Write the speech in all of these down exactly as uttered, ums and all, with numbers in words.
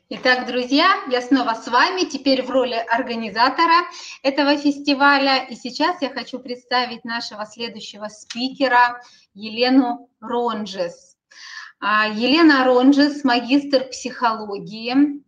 Итак, друзья, я снова с вами, теперь в роли организатора этого фестиваля. И сейчас я хочу представить нашего следующего спикера Елену Ронжес. Елена Ронжес, магистр психологии,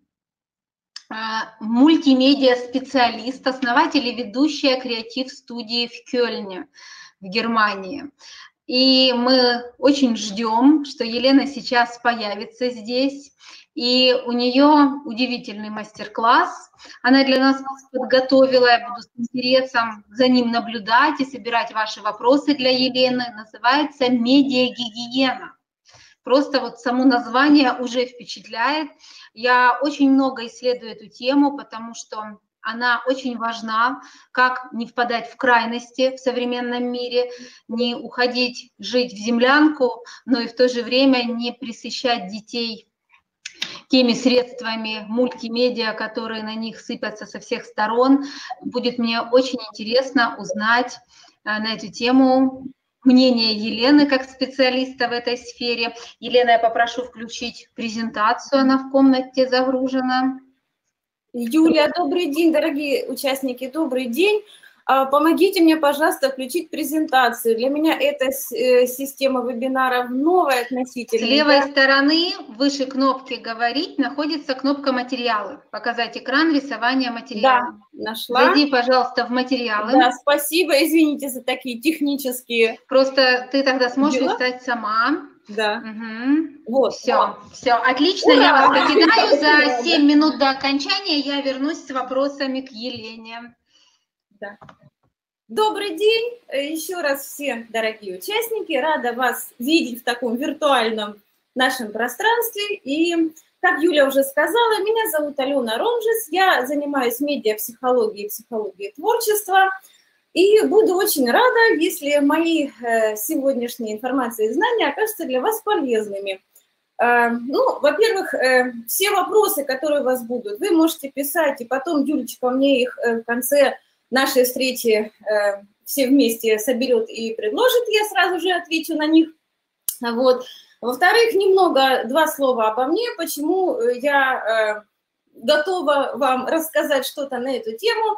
мультимедиа-специалист, основатель и ведущая креатив-студии в Кёльне, в Германии. И мы очень ждем, что Елена сейчас появится здесь. И у нее удивительный мастер-класс. Она для нас подготовила, я буду с интересом за ним наблюдать и собирать ваши вопросы для Елены. Называется «Медиагигиена». Просто вот само название уже впечатляет. Я очень много исследую эту тему, потому что она очень важна, как не впадать в крайности в современном мире, не уходить жить в землянку, но и в то же время не пресыщать детей теми средствами мультимедиа, которые на них сыпятся со всех сторон. Будет мне очень интересно узнать на эту тему мнение Елены как специалиста в этой сфере. Елена, я попрошу включить презентацию, она в комнате загружена. Юлия, добрый день, дорогие участники, добрый день. Помогите мне, пожалуйста, включить презентацию. Для меня эта система вебинаров новая относительно. С левой стороны, выше кнопки «Говорить», находится кнопка «Материалы». Показать экран, рисование материала. Да, нашла. Зайди, пожалуйста, в материалы. Да, спасибо, извините за такие технические. Просто ты тогда сможешь дела? Листать сама. Да. Угу. Вот. Все, все, отлично. Ура! Я вас покидаю. За семь минут до окончания я вернусь с вопросами к Елене. Да. Добрый день еще раз все, дорогие участники. Рада вас видеть в таком виртуальном нашем пространстве. И, как Юля уже сказала, меня зовут Алена Ронжес. Я занимаюсь медиапсихологией и психологией творчества. И буду очень рада, если мои сегодняшние информации и знания окажутся для вас полезными. Ну, во-первых, все вопросы, которые у вас будут, вы можете писать, и потом Юлечка мне их в конце нашей встречи все вместе соберет и предложит, я сразу же отвечу на них. Вот. Во-вторых, немного, два слова обо мне, почему я готова вам рассказать что-то на эту тему.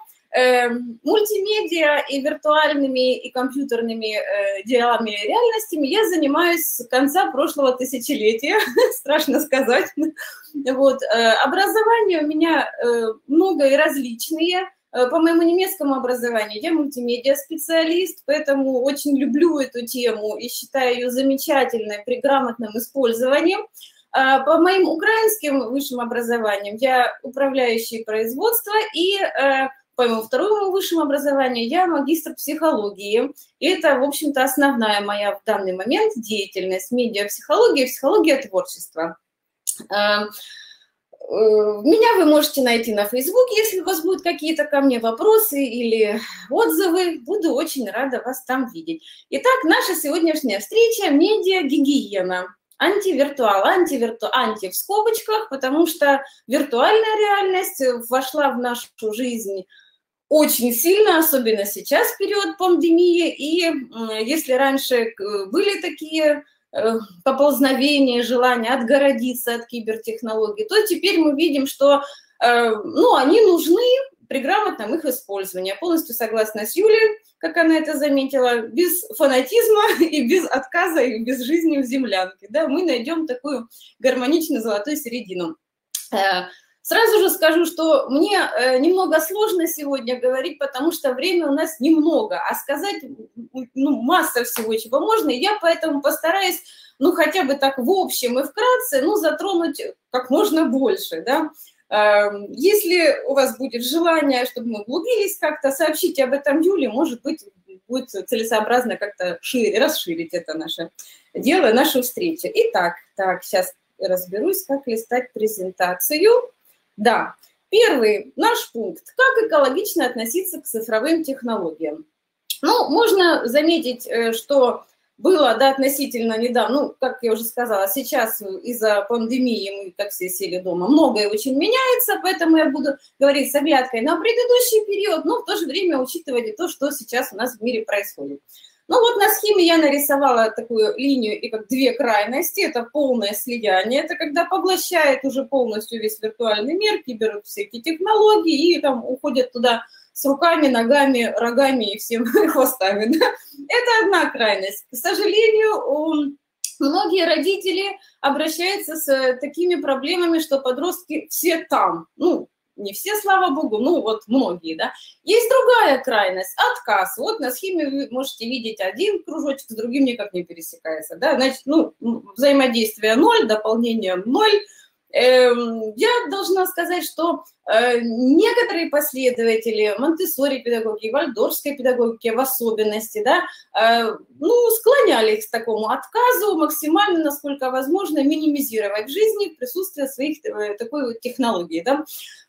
Мультимедиа и виртуальными и компьютерными делами и реальностями я занимаюсь с конца прошлого тысячелетия, страшно сказать. Вот. Образование у меня много и различные. По моему немецкому образованию я мультимедиа-специалист, поэтому очень люблю эту тему и считаю ее замечательной при грамотном использовании. По моим украинским высшим образованиям я управляющий производства, и по моему второму высшему образованию я магистр психологии. И это, в общем-то, основная моя в данный момент деятельность – медиапсихология, психология творчества. Меня вы можете найти на Фейсбуке, если у вас будут какие-то ко мне вопросы или отзывы. Буду очень рада вас там видеть. Итак, наша сегодняшняя встреча – медиагигиена. Антивиртуал, антивирту, анти в скобочках, потому что виртуальная реальность вошла в нашу жизнь очень сильно, особенно сейчас, в период пандемии. И если раньше были такие поползновения, желания отгородиться от кибертехнологий, то теперь мы видим, что ну, они нужны при грамотном их использовании. Я полностью согласна с Юлей, как она это заметила, без фанатизма и без отказа, и без жизни в землянке. Да, мы найдем такую гармоничную золотую середину. Сразу же скажу, что мне немного сложно сегодня говорить, потому что времени у нас немного, а сказать ну, масса всего, чего можно, и я поэтому постараюсь, ну, хотя бы так в общем и вкратце, ну, затронуть как можно больше, да. Если у вас будет желание, чтобы мы углубились как-то, сообщите об этом Юле, может быть, будет целесообразно как-то шире, расширить это наше дело, нашу встречу. Итак, так, сейчас разберусь, как листать презентацию. Да, первый наш пункт. Как экологично относиться к цифровым технологиям? Ну, можно заметить, что было, да, относительно недавно, ну, как я уже сказала, сейчас из-за пандемии мы, как все, сели дома, многое очень меняется, поэтому я буду говорить с оглядкой на предыдущий период, но в то же время учитывать и то, что сейчас у нас в мире происходит. Ну вот на схеме я нарисовала такую линию и как две крайности. Это полное слияние, это когда поглощает уже полностью весь виртуальный мир, кибер всякие технологии и там уходят туда с руками, ногами, рогами и всем хвостами. Да? Это одна крайность. К сожалению, многие родители обращаются с такими проблемами, что подростки все там. Ну, не все, слава богу, ну вот многие, да. Есть другая крайность, отказ. Вот на схеме вы можете видеть один кружочек, с другим никак не пересекается, да. Значит, ну, взаимодействие ноль, дополнение ноль. Я должна сказать, что некоторые последователи Монтессори педагогики, вальдорфской педагогики в особенности, да, ну, склоняли их к такому отказу, максимально, насколько возможно, минимизировать в жизни присутствие своих такой вот технологий, да.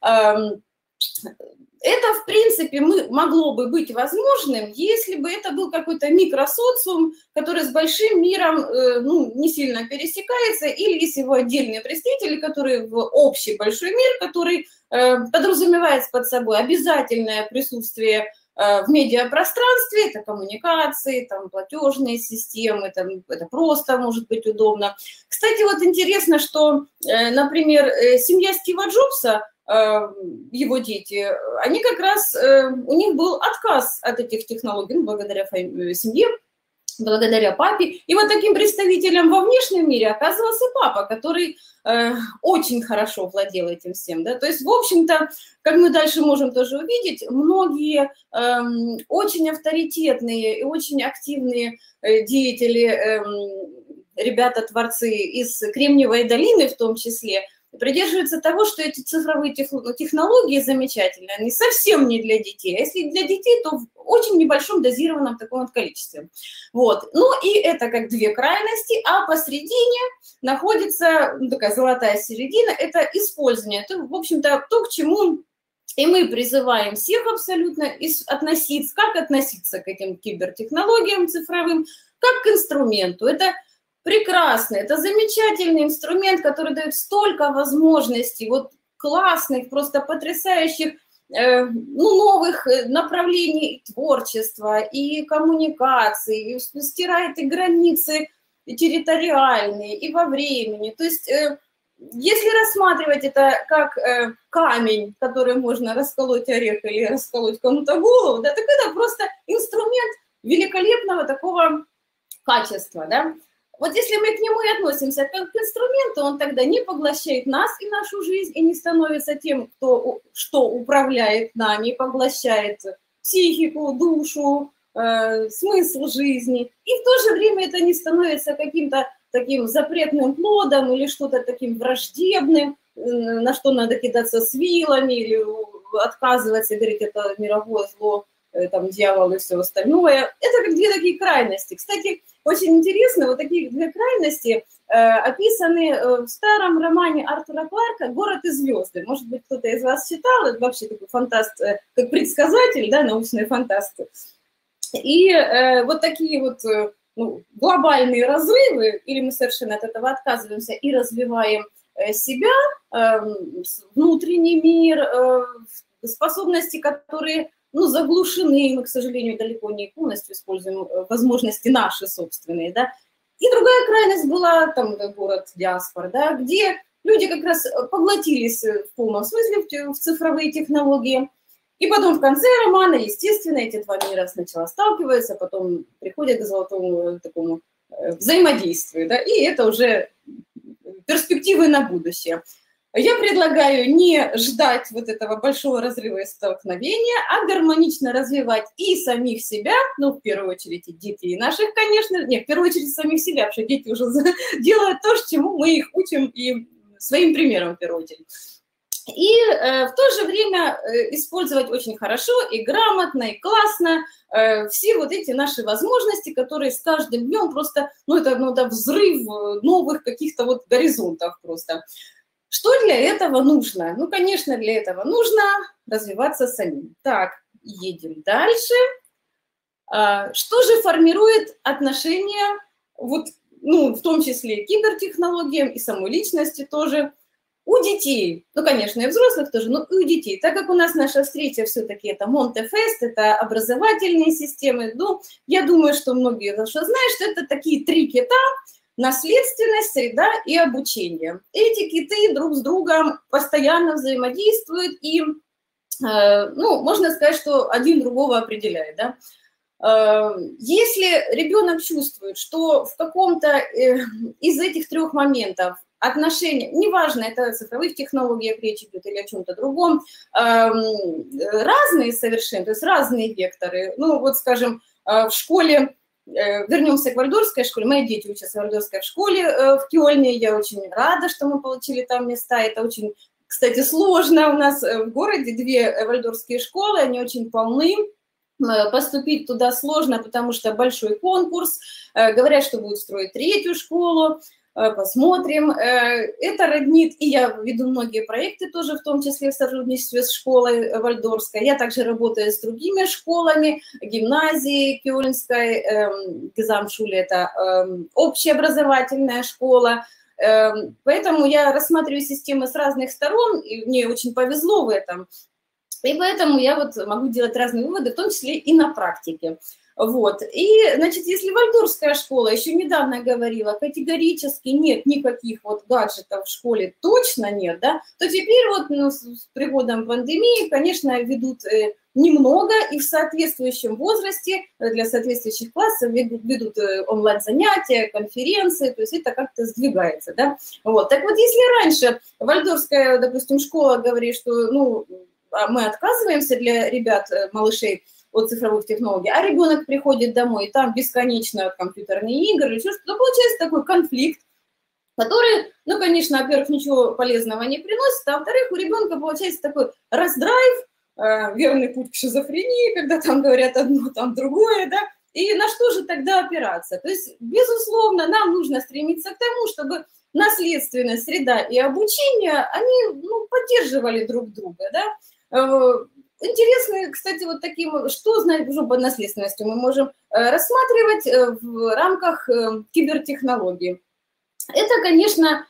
Это, в принципе, мы, могло бы быть возможным, если бы это был какой-то микросоциум, который с большим миром э, ну, не сильно пересекается, или есть его отдельные представители, которые в общий большой мир, который э, подразумевает под собой обязательное присутствие э, в медиапространстве, это коммуникации, там, платежные системы, там, это просто может быть удобно. Кстати, вот интересно, что, э, например, э, семья Стива Джобса, его дети, они как раз, у них был отказ от этих технологий, ну, благодаря семье, благодаря папе. И вот таким представителем во внешнем мире оказывался папа, который э, очень хорошо владел этим всем. Да? То есть, в общем-то, как мы дальше можем тоже увидеть, многие э, очень авторитетные и очень активные э, деятели, э, ребята-творцы из Кремниевой долины в том числе, придерживаются того, что эти цифровые технологии замечательные, они совсем не для детей. А если для детей, то в очень небольшом дозированном таком вот количестве. Вот. Ну и это как две крайности, а посередине находится ну, такая золотая середина, это использование. Это, в общем-то, то, к чему и мы призываем всех абсолютно относиться, как относиться к этим кибертехнологиям цифровым, как к инструменту. Это прекрасно, это замечательный инструмент, который дает столько возможностей, вот классных, просто потрясающих, э, ну, новых направлений творчества и коммуникации, и стирает и границы и территориальные, и во времени. То есть, э, если рассматривать это как э, камень, который можно расколоть орех или расколоть кому-то голову, да, так это просто инструмент великолепного такого качества, да. Вот если мы к нему и относимся как к инструменту, он тогда не поглощает нас и нашу жизнь, и не становится тем, кто, что управляет нами, поглощает психику, душу, э, смысл жизни. И в то же время это не становится каким-то таким запретным плодом или что-то таким враждебным, э, на что надо кидаться с вилами или отказываться и говорить, это мировое зло, э, там, дьявол и все остальное. Это как две такие крайности. Кстати, очень интересно, вот такие две крайности э, описаны э, в старом романе Артура Кларка «Город и звезды». Может быть, кто-то из вас читал, это вообще такой фантаст, э, как предсказатель, да, научные фантасты. И э, вот такие вот э, ну, глобальные разрывы, или мы совершенно от этого отказываемся и развиваем э, себя, э, внутренний мир, э, способности, которые... ну, заглушены, мы, к сожалению, далеко не полностью используем возможности наши собственные, да. И другая крайность была, там, город диаспор, да, где люди как раз поглотились в полном смысле в цифровые технологии, и потом в конце романа, естественно, эти два мира сначала сталкиваются, потом приходят к золотому такому взаимодействию, да, и это уже перспективы на будущее. Я предлагаю не ждать вот этого большого разрыва и столкновения, а гармонично развивать и самих себя, ну, в первую очередь, и детей наших, конечно, нет, в первую очередь самих себя, потому что дети уже делают то, чему мы их учим, и своим примером, в первую очередь. И э, в то же время э, использовать очень хорошо и грамотно, и классно э, все вот эти наши возможности, которые с каждым днем просто, ну, это, ну, да, взрыв новых каких-то вот горизонтов просто. Что для этого нужно? Ну, конечно, для этого нужно развиваться самим. Так, едем дальше. Что же формирует отношения, вот, ну, в том числе к кибертехнологиям и самой личности тоже? у детей, ну, конечно, и взрослых тоже, но и у детей, так как у нас наша встреча все-таки это Монте-Фест, это образовательные системы, ну, я думаю, что многие хорошо знают, что это такие три кита: наследственность, среда и обучение. Эти киты друг с другом постоянно взаимодействуют, и, ну, можно сказать, что один другого определяет, да. Если ребенок чувствует, что в каком-то из этих трех моментов отношения, неважно, это о цифровых технологиях речь идет или о чем-то другом, разные совершенно, то есть разные векторы. Ну, вот, скажем, в школе, вернемся к вальдорфской школе, мои дети учатся в вальдорфской школе в Кёльне, я очень рада, что мы получили там места, это очень, кстати, сложно, у нас в городе две вальдорфские школы, они очень полны. Поступить туда сложно, потому что большой конкурс, говорят, что будут строить третью школу, посмотрим. Это роднит, и я веду многие проекты тоже, в том числе в сотрудничестве с школой вальдорфской. Я также работаю с другими школами, гимназией Кёльнской, Гезамшуле, это общеобразовательная школа. Поэтому я рассматриваю системы с разных сторон, и мне очень повезло в этом. И поэтому я вот могу делать разные выводы, в том числе и на практике. Вот. И, значит, если вальдорфская школа еще недавно говорила, категорически нет никаких вот гаджетов в школе, точно нет, да, то теперь вот, ну, с приходом пандемии, конечно, ведут э, немного, и в соответствующем возрасте для соответствующих классов ведут, ведут э, онлайн-занятия, конференции, то есть это как-то сдвигается, да. Вот. Так вот, если раньше вальдорфская, допустим, школа говорит, что, ну, мы отказываемся для ребят, малышей, от цифровых технологий, а ребенок приходит домой, и там бесконечно компьютерные игры, или что-то, то получается такой конфликт, который, ну, конечно, во-первых, ничего полезного не приносит, а во-вторых, у ребенка получается такой раздрайв, э, верный путь к шизофрении, когда там говорят одно, там другое, да, и на что же тогда опираться? То есть, безусловно, нам нужно стремиться к тому, чтобы наследственность, среда и обучение, они, ну, поддерживали друг друга, да. Интересно, кстати, вот таким, что знать уже под наследственностью мы можем рассматривать в рамках кибертехнологий. Это, конечно,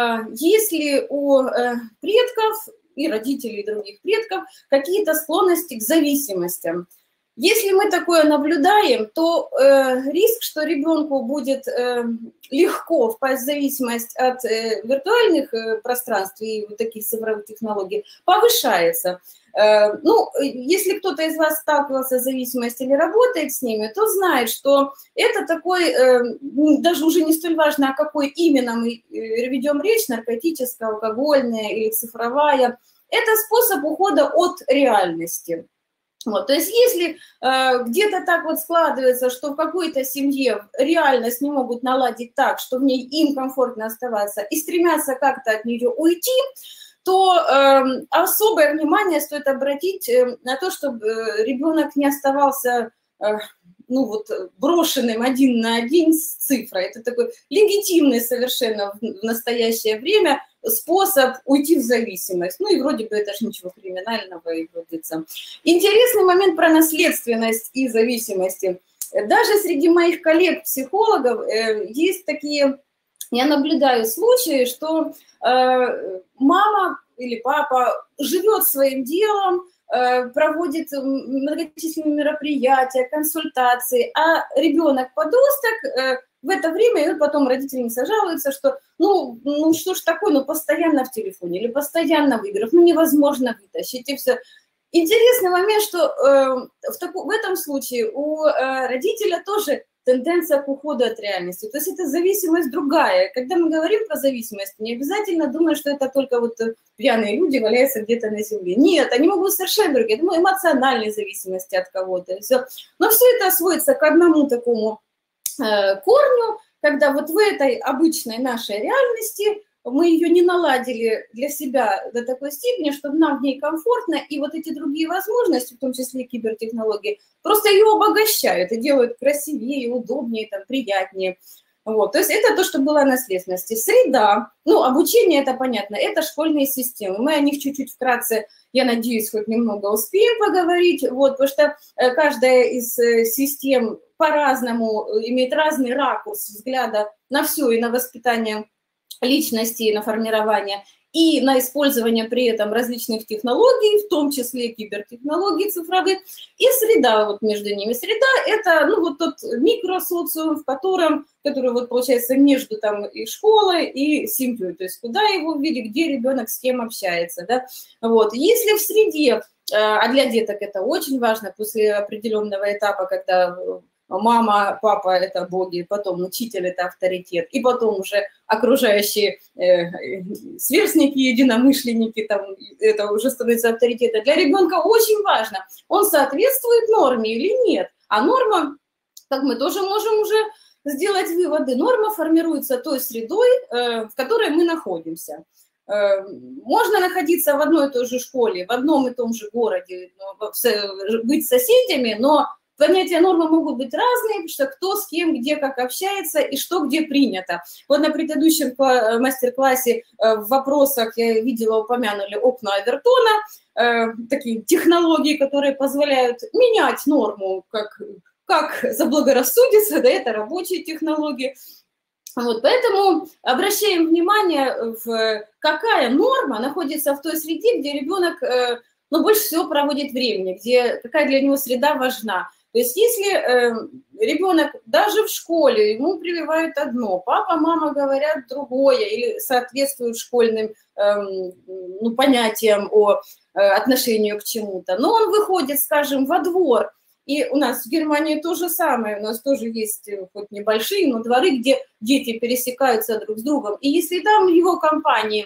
если у предков и родителей других предков какие-то склонности к зависимостям. Если мы такое наблюдаем, то э, риск, что ребенку будет э, легко впасть в зависимость от э, виртуальных э, пространств и вот таких цифровых технологий, повышается. Э, ну, если кто-то из вас сталкивался с зависимостью или работает с ними, то знает, что это такой, э, даже уже не столь важно, о какой именно мы ведем речь, наркотическая, алкогольная или цифровая, это способ ухода от реальности. Вот, то есть если э, где-то так вот складывается, что в какой-то семье реальность не могут наладить так, что в ней им комфортно оставаться, и стремятся как-то от нее уйти, то э, особое внимание стоит обратить э, на то, чтобы э, ребенок не оставался э, ну вот, брошенным один на один с цифрой. Это такой легитимный совершенно в настоящее время способ уйти в зависимость. Ну и вроде бы это же ничего криминального и вводится. Интересный момент про наследственность и зависимости. Даже среди моих коллег-психологов э, есть такие, я наблюдаю случаи, что э, мама или папа живет своим делом, э, проводит многочисленные мероприятия, консультации, а ребенок-подросток э, в это время, и вот потом родители не сожалуются, что ну, ну что ж такое, ну постоянно в телефоне или постоянно в играх, ну невозможно вытащить, и все. Интересный момент, что э, в, таку, в этом случае у э, родителя тоже тенденция к уходу от реальности. То есть это зависимость другая. Когда мы говорим про зависимость, не обязательно думать, что это только вот пьяные люди валяются где-то на земле. Нет, они могут совершенно другие. Это эмоциональные зависимости от кого-то. Но все это сводится к одному такому э, корню, когда вот в этой обычной нашей реальности мы ее не наладили для себя до такой степени, чтобы нам в ней комфортно, и вот эти другие возможности, в том числе кибертехнологии, просто ее обогащают и делают красивее, удобнее, там, приятнее. Вот. То есть это то, что было наследственности. Среда, ну, обучение, это понятно, это школьные системы. Мы о них чуть-чуть вкратце, я надеюсь, хоть немного успеем поговорить, вот, потому что каждая из систем по-разному имеет разный ракурс взгляда на все и на воспитание личности, на формирование. и на использование при этом различных технологий, в том числе кибертехнологий цифровых, и среда вот между ними. Среда – это ну, вот тот микросоциум, в котором, который вот получается между там и школой, и семьей, то есть куда его ввели, где ребенок с кем общается. Да? Вот. Если в среде, а для деток это очень важно, после определенного этапа, когда мама, папа – это боги, потом учитель – это авторитет, и потом уже окружающие э, сверстники, единомышленники, там, это уже становится авторитетом. Для ребенка очень важно, он соответствует норме или нет. А норма, как мы тоже можем уже сделать выводы, норма формируется той средой, э, в которой мы находимся. Э, можно находиться в одной и той же школе, в одном и том же городе, быть соседями, но понятия нормы могут быть разные, потому что кто с кем, где, как общается и что где принято. Вот на предыдущем мастер-классе в вопросах я видела, упомянули окна Овертона, такие технологии, которые позволяют менять норму, как, как заблагорассудится, да, это рабочие технологии. Вот, поэтому обращаем внимание, в какая норма находится в той среде, где ребенок ну, больше всего проводит времени, где, какая для него среда важна. То есть если э, ребенок даже в школе, ему прививают одно, папа, мама говорят другое или соответствуют школьным э, ну, понятиям о э, отношении к чему-то, но он выходит, скажем, во двор, и у нас в Германии то же самое, у нас тоже есть хоть небольшие, но дворы, где дети пересекаются друг с другом, и если там в его компании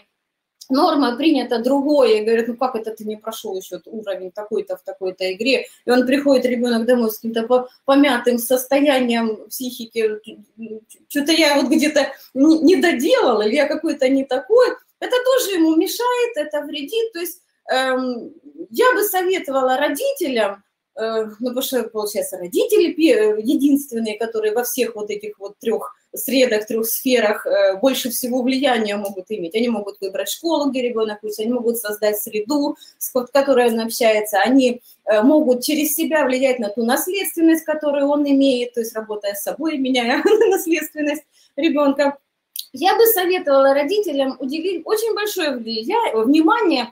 норма принята другое, и говорят, ну как это ты не прошел еще уровень такой-то в такой-то игре, и он приходит, ребенок домой с каким-то помятым состоянием психики, что-то я вот где-то не доделала, или я какой-то не такой, это тоже ему мешает, это вредит, то есть эм, я бы советовала родителям, э, ну потому что, получается, родители единственные, которые во всех вот этих вот трех средах, трех сферах больше всего влияния могут иметь. Они могут выбрать школу, где ребенок учится, они могут создать среду, с которой он общается, они могут через себя влиять на ту наследственность, которую он имеет, то есть работая с собой, меняя наследственность ребенка. Я бы советовала родителям уделить очень большое внимание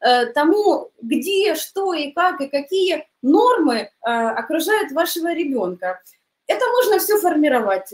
тому, где, что и как, и какие нормы окружают вашего ребенка. Это можно все формировать.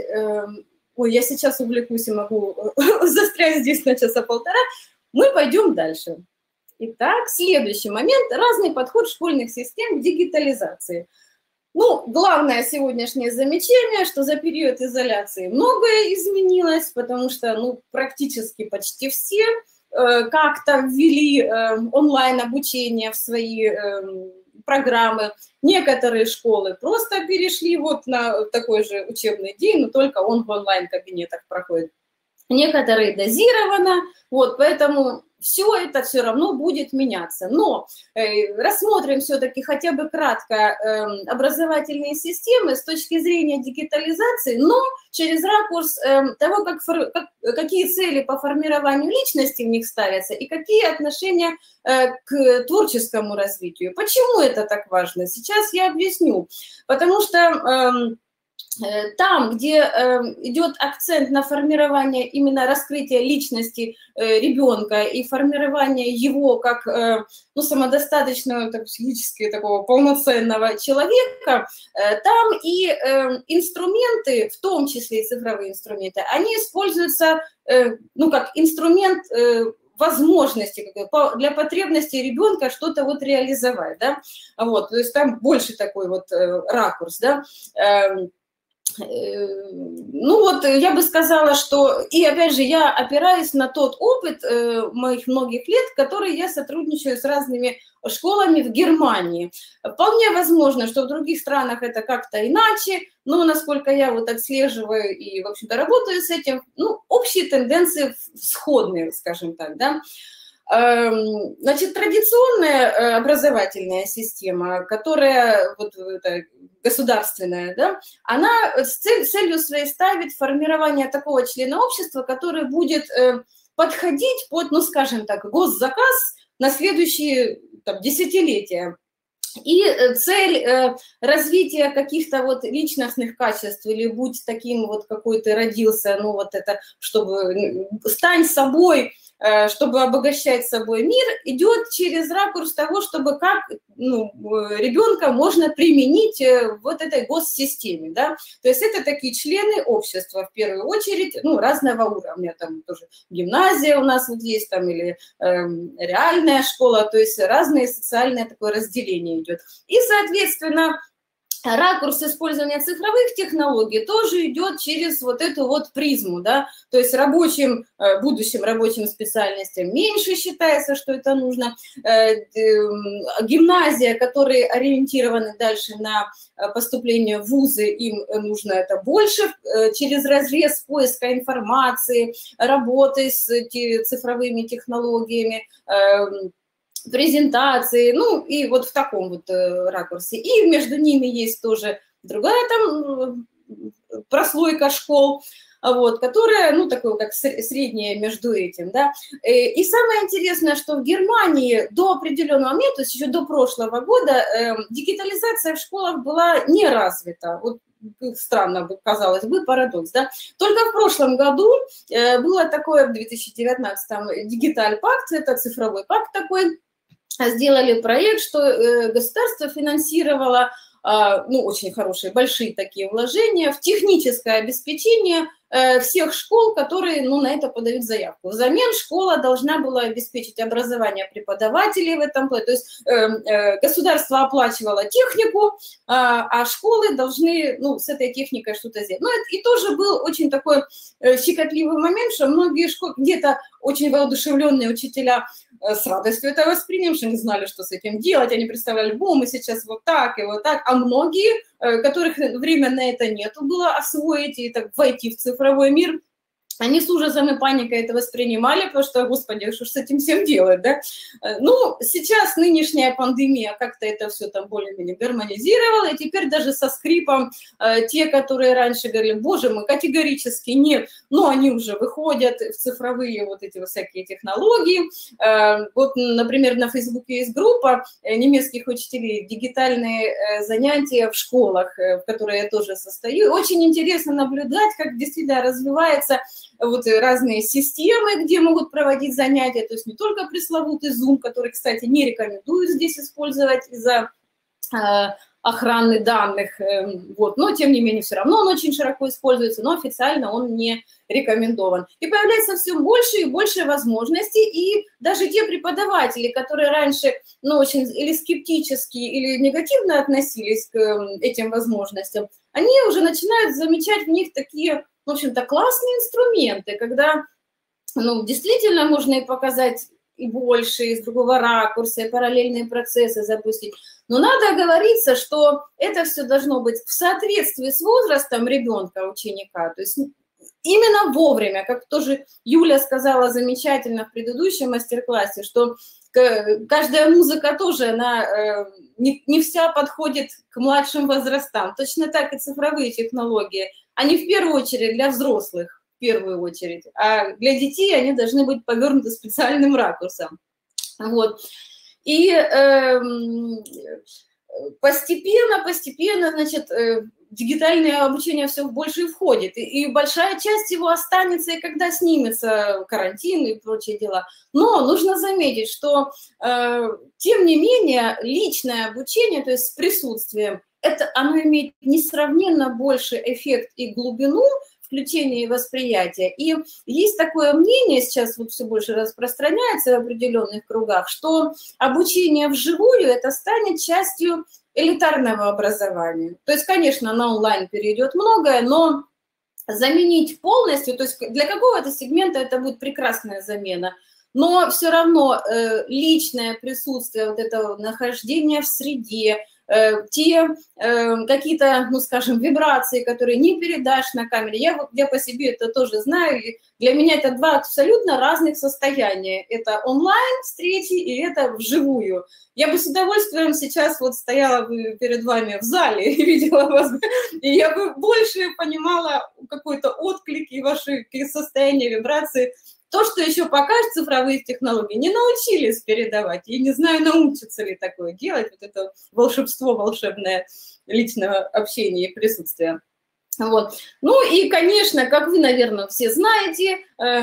Ой, я сейчас увлекусь и могу застрять здесь на часа полтора. Мы пойдем дальше. Итак, следующий момент – разный подход школьных систем к дигитализации. Ну, главное сегодняшнее замечание, что за период изоляции многое изменилось, потому что ну, практически почти все э, как-то ввели э, онлайн-обучение в свои э, программы. Некоторые школы просто перешли вот на такой же учебный день, но только он в онлайн-кабинетах проходит. Некоторые дозированно, вот, поэтому все это все равно будет меняться. Но э, рассмотрим все-таки хотя бы кратко э, образовательные системы с точки зрения дигитализации, но через ракурс э, того, как, как, какие цели по формированию личности в них ставятся и какие отношения э, к творческому развитию. Почему это так важно? Сейчас я объясню. Потому что Э, там, где э, идет акцент на формирование именно раскрытия личности э, ребенка и формирование его как э, ну, самодостаточного, так, психически такого полноценного человека, э, там и э, инструменты, в том числе и цифровые инструменты, они используются э, ну, как инструмент э, возможности для потребностей ребенка что-то вот реализовать, да, вот, то есть там больше такой вот э, ракурс, да. э, Ну вот я бы сказала, что, и опять же, я опираюсь на тот опыт э, моих многих лет, который я сотрудничаю с разными школами в Германии. Вполне возможно, что в других странах это как-то иначе, но насколько я вот отслеживаю и, в общем-то, работаю с этим, ну, общие тенденции сходные, скажем так, да. Значит, традиционная образовательная система, которая вот, это, государственная, да, она с цель, целью своей ставит формирование такого члена общества, который будет подходить под, ну, скажем так, госзаказ на следующие там, десятилетия. И цель э, развития каких-то вот личностных качеств, или будь таким вот, какой ты родился, ну вот это, чтобы стань собой, чтобы обогащать собой мир, идет через ракурс того, чтобы как ну, ребенка можно применить вот этой госсистеме, да, то есть это такие члены общества, в первую очередь, ну, разного уровня, там тоже гимназия у нас вот есть, там, или э, реальная школа, то есть разные социальное такое разделение идет. И, соответственно, ракурс использования цифровых технологий тоже идет через вот эту вот призму, да, то есть рабочим, будущим рабочим специальностям меньше считается, что это нужно. Гимназия, которые ориентированы дальше на поступление в вузы, им нужно это больше через разрез поиска информации, работы с цифровыми технологиями, презентации, ну и вот в таком вот ракурсе. И между ними есть тоже другая там прослойка школ, вот, которая, ну, такое как средняя между этим, да. И самое интересное, что в Германии до определенного момента, то есть еще до прошлого года, дигитализация в школах была не развита. Вот странно казалось бы, парадокс, да. Только в прошлом году было такое, в две тысячи девятнадцатом, Дигиталь-пакт, это цифровой пакт такой, сделали проект, что государство финансировало, ну, очень хорошие, большие такие вложения в техническое обеспечение всех школ, которые, ну, на это подают заявку. Взамен школа должна была обеспечить образование преподавателей в этом плане. То есть э, э, государство оплачивало технику, э, а школы должны, ну, с этой техникой что-то сделать. Ну, это и тоже был очень такой э, щекотливый момент, что многие школы, где-то очень воодушевленные учителя э, с радостью это восприняли, что не знали, что с этим делать. Они представляли, о, мы сейчас вот так и вот так. А многие, э, которых время на это нету было освоить и так войти в цифровой мир, они с ужасом и паникой это воспринимали, потому что, господи, что ж с этим всем делать, да? Ну, сейчас нынешняя пандемия как-то это все там более-менее гармонизировала, и теперь даже со скрипом э, те, которые раньше говорили, боже мой, категорически нет, но они уже выходят в цифровые вот эти вот всякие технологии. Э, вот, например, на Фейсбуке есть группа немецких учителей, дигитальные э, занятия в школах, э, в которой я тоже состою. Очень интересно наблюдать, как действительно развивается вот разные системы, где могут проводить занятия, то есть не только пресловутый Zoom, который, кстати, не рекомендую здесь использовать из-за э, охраны данных, э, вот, но тем не менее все равно он очень широко используется, но официально он не рекомендован. И появляется все больше и больше возможностей, и даже те преподаватели, которые раньше, ну, очень или скептически, или негативно относились к э, этим возможностям, они уже начинают замечать в них такие, в общем-то, классные инструменты, когда, ну, действительно можно и показать и больше, из другого ракурса, и параллельные процессы запустить. Но надо оговориться, что это все должно быть в соответствии с возрастом ребенка, ученика, то есть именно вовремя, как тоже Юля сказала замечательно в предыдущем мастер-классе, что каждая музыка тоже, она не, не вся подходит к младшим возрастам. Точно так и цифровые технологии. Они в первую очередь для взрослых, в первую очередь, а для детей они должны быть повернуты специальным ракурсом. Вот. И э, постепенно, постепенно, значит, э, дигитальное обучение все больше входит, и, и большая часть его останется, и когда снимется карантин и прочие дела. Но нужно заметить, что, э, тем не менее, личное обучение, то есть с присутствием, это, оно имеет несравненно больше эффект и глубину включения и восприятия. И есть такое мнение, сейчас вот все больше распространяется в определенных кругах, что обучение вживую это станет частью элитарного образования. То есть, конечно, на онлайн перейдет многое, но заменить полностью, то есть для какого-то сегмента это будет прекрасная замена, но все равно э, личное присутствие, вот это нахождение в среде, те э, какие-то, ну, скажем, вибрации, которые не передашь на камере. Я, вот, я по себе это тоже знаю. И для меня это два абсолютно разных состояния. Это онлайн-встречи и это вживую. Я бы с удовольствием сейчас вот стояла бы перед вами в зале и видела вас, и я бы больше понимала какой-то отклик и ваши состояния, вибрации. То, что еще пока цифровые технологии не научились передавать, я не знаю, научатся ли такое делать, вот это волшебство волшебное личного общения и присутствия. Вот. Ну и, конечно, как вы, наверное, все знаете, в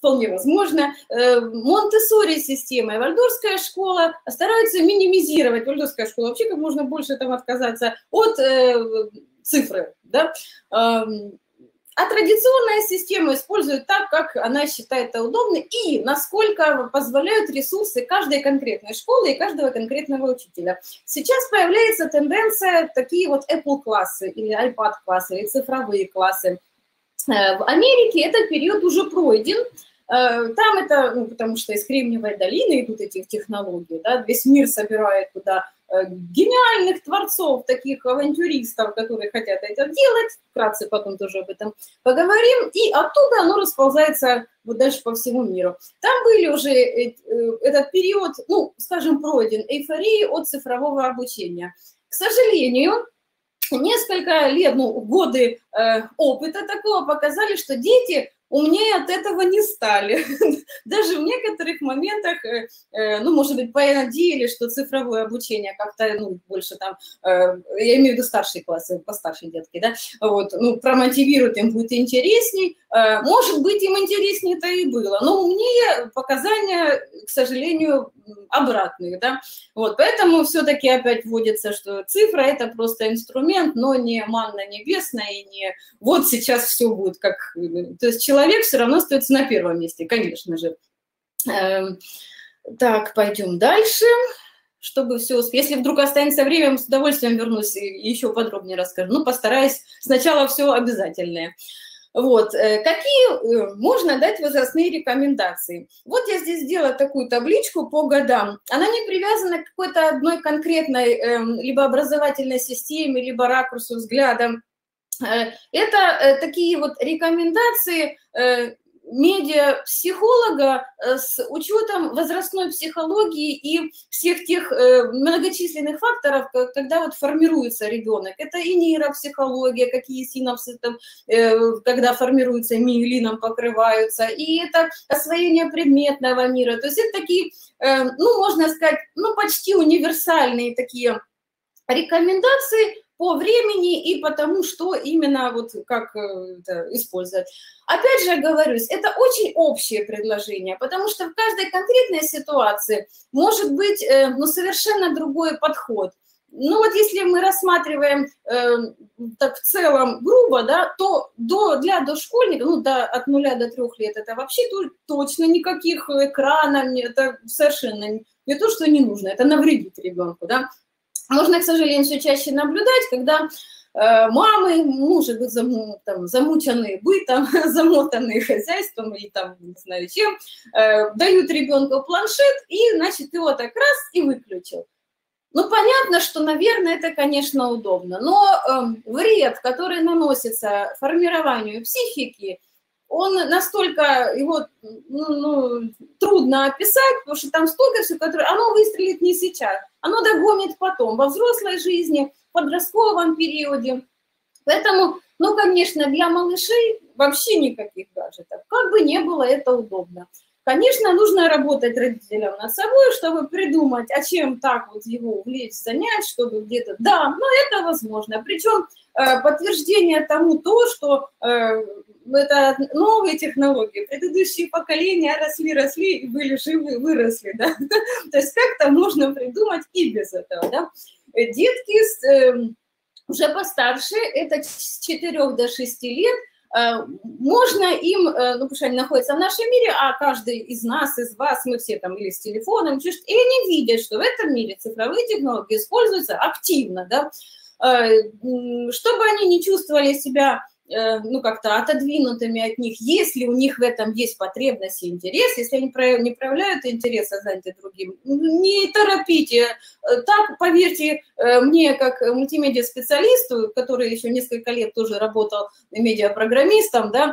вполне возможно. Монтессори система и вальдорфская школа стараются минимизировать, вальдорфская школа вообще как можно больше там отказаться от цифры, да. А традиционная система использует так, как она считает это удобно и насколько позволяют ресурсы каждой конкретной школы и каждого конкретного учителя. Сейчас появляется тенденция такие вот Apple-классы или iPad-классы, или цифровые классы. В Америке этот период уже пройден. Там это, ну, потому что из Кремниевой долины идут эти технологии, да, весь мир собирает туда гениальных творцов, таких авантюристов, которые хотят это делать, вкратце потом тоже об этом поговорим, и оттуда оно расползается вот дальше по всему миру. Там были уже этот период, ну, скажем, пройден, эйфории от цифрового обучения. К сожалению, несколько лет, ну, годы э, опыта такого показали, что дети умнее от этого не стали. Даже в некоторых моментах, э, э, ну, может быть, понадеялись, что цифровое обучение как-то, ну, больше там, э, я имею в виду старшие классы, постарше детки, да, вот, ну, промотивирует, им будет интересней. Э, может быть, им интереснее это и было, но умнее показания, к сожалению, обратные, да. Вот, поэтому все-таки опять вводится, что цифра – это просто инструмент, но не манна небесная, и не вот сейчас все будет как… То есть человек все равно остается на первом месте, конечно же. Так, пойдем дальше, чтобы все успеть. Если вдруг останется время, с удовольствием вернусь и еще подробнее расскажу. Ну, постараюсь сначала все обязательное. Вот, какие можно дать возрастные рекомендации? Вот я здесь сделала такую табличку по годам. Она не привязана к какой-то одной конкретной либо образовательной системе, либо ракурсу, взглядам. Это такие вот рекомендации медиапсихолога с учетом возрастной психологии и всех тех многочисленных факторов, когда вот формируется ребенок. Это и нейропсихология, какие синапсы там, когда формируются, миелином покрываются, и это освоение предметного мира. То есть это такие, ну, можно сказать, ну, почти универсальные такие рекомендации по времени и по тому, что именно вот как это использовать. Опять же, оговорюсь, это очень общее предложение, потому что в каждой конкретной ситуации может быть ну, совершенно другой подход. Ну вот если мы рассматриваем э, так в целом грубо, да, то до, для дошкольника, ну до, от нуля до трех лет это вообще точно никаких экранов, это совершенно не то, что не нужно, это навредит ребенку, да. Можно, к сожалению, все чаще наблюдать, когда э, мамы, может быть, зам, там, замученные бытом, замотанные хозяйством или там, не знаю чем, э, дают ребенку планшет и, значит, его так раз и выключил. Ну, понятно, что, наверное, это, конечно, удобно, но э, вред, который наносится формированию психики, он настолько, его ну, ну, трудно описать, потому что там столько всего, которое, оно выстрелит не сейчас, оно догонит потом, во взрослой жизни, в подростковом периоде. Поэтому, ну, конечно, для малышей вообще никаких гаджетов, как бы не было это удобно. Конечно, нужно работать родителям над собой, чтобы придумать, а чем так вот его увлечь, занять, чтобы где-то… Да, но это возможно. Причем э, подтверждение тому то, что э, это новые технологии, предыдущие поколения росли, росли и были живы, выросли. Да? То есть как-то можно придумать и без этого. Да? Детки э, уже постарше, это с четырёх до шести лет, можно им, ну, потому что они находятся в нашем мире, а каждый из нас, из вас, мы все там или с телефоном, и они видят, что в этом мире цифровые технологии используются активно, да, чтобы они не чувствовали себя, ну, как-то отодвинутыми от них, если у них в этом есть потребность и интерес, если они не проявляют интерес, а заняты другим, не торопите. Так, поверьте мне, как мультимедиа-специалисту, который еще несколько лет тоже работал медиапрограммистом, да,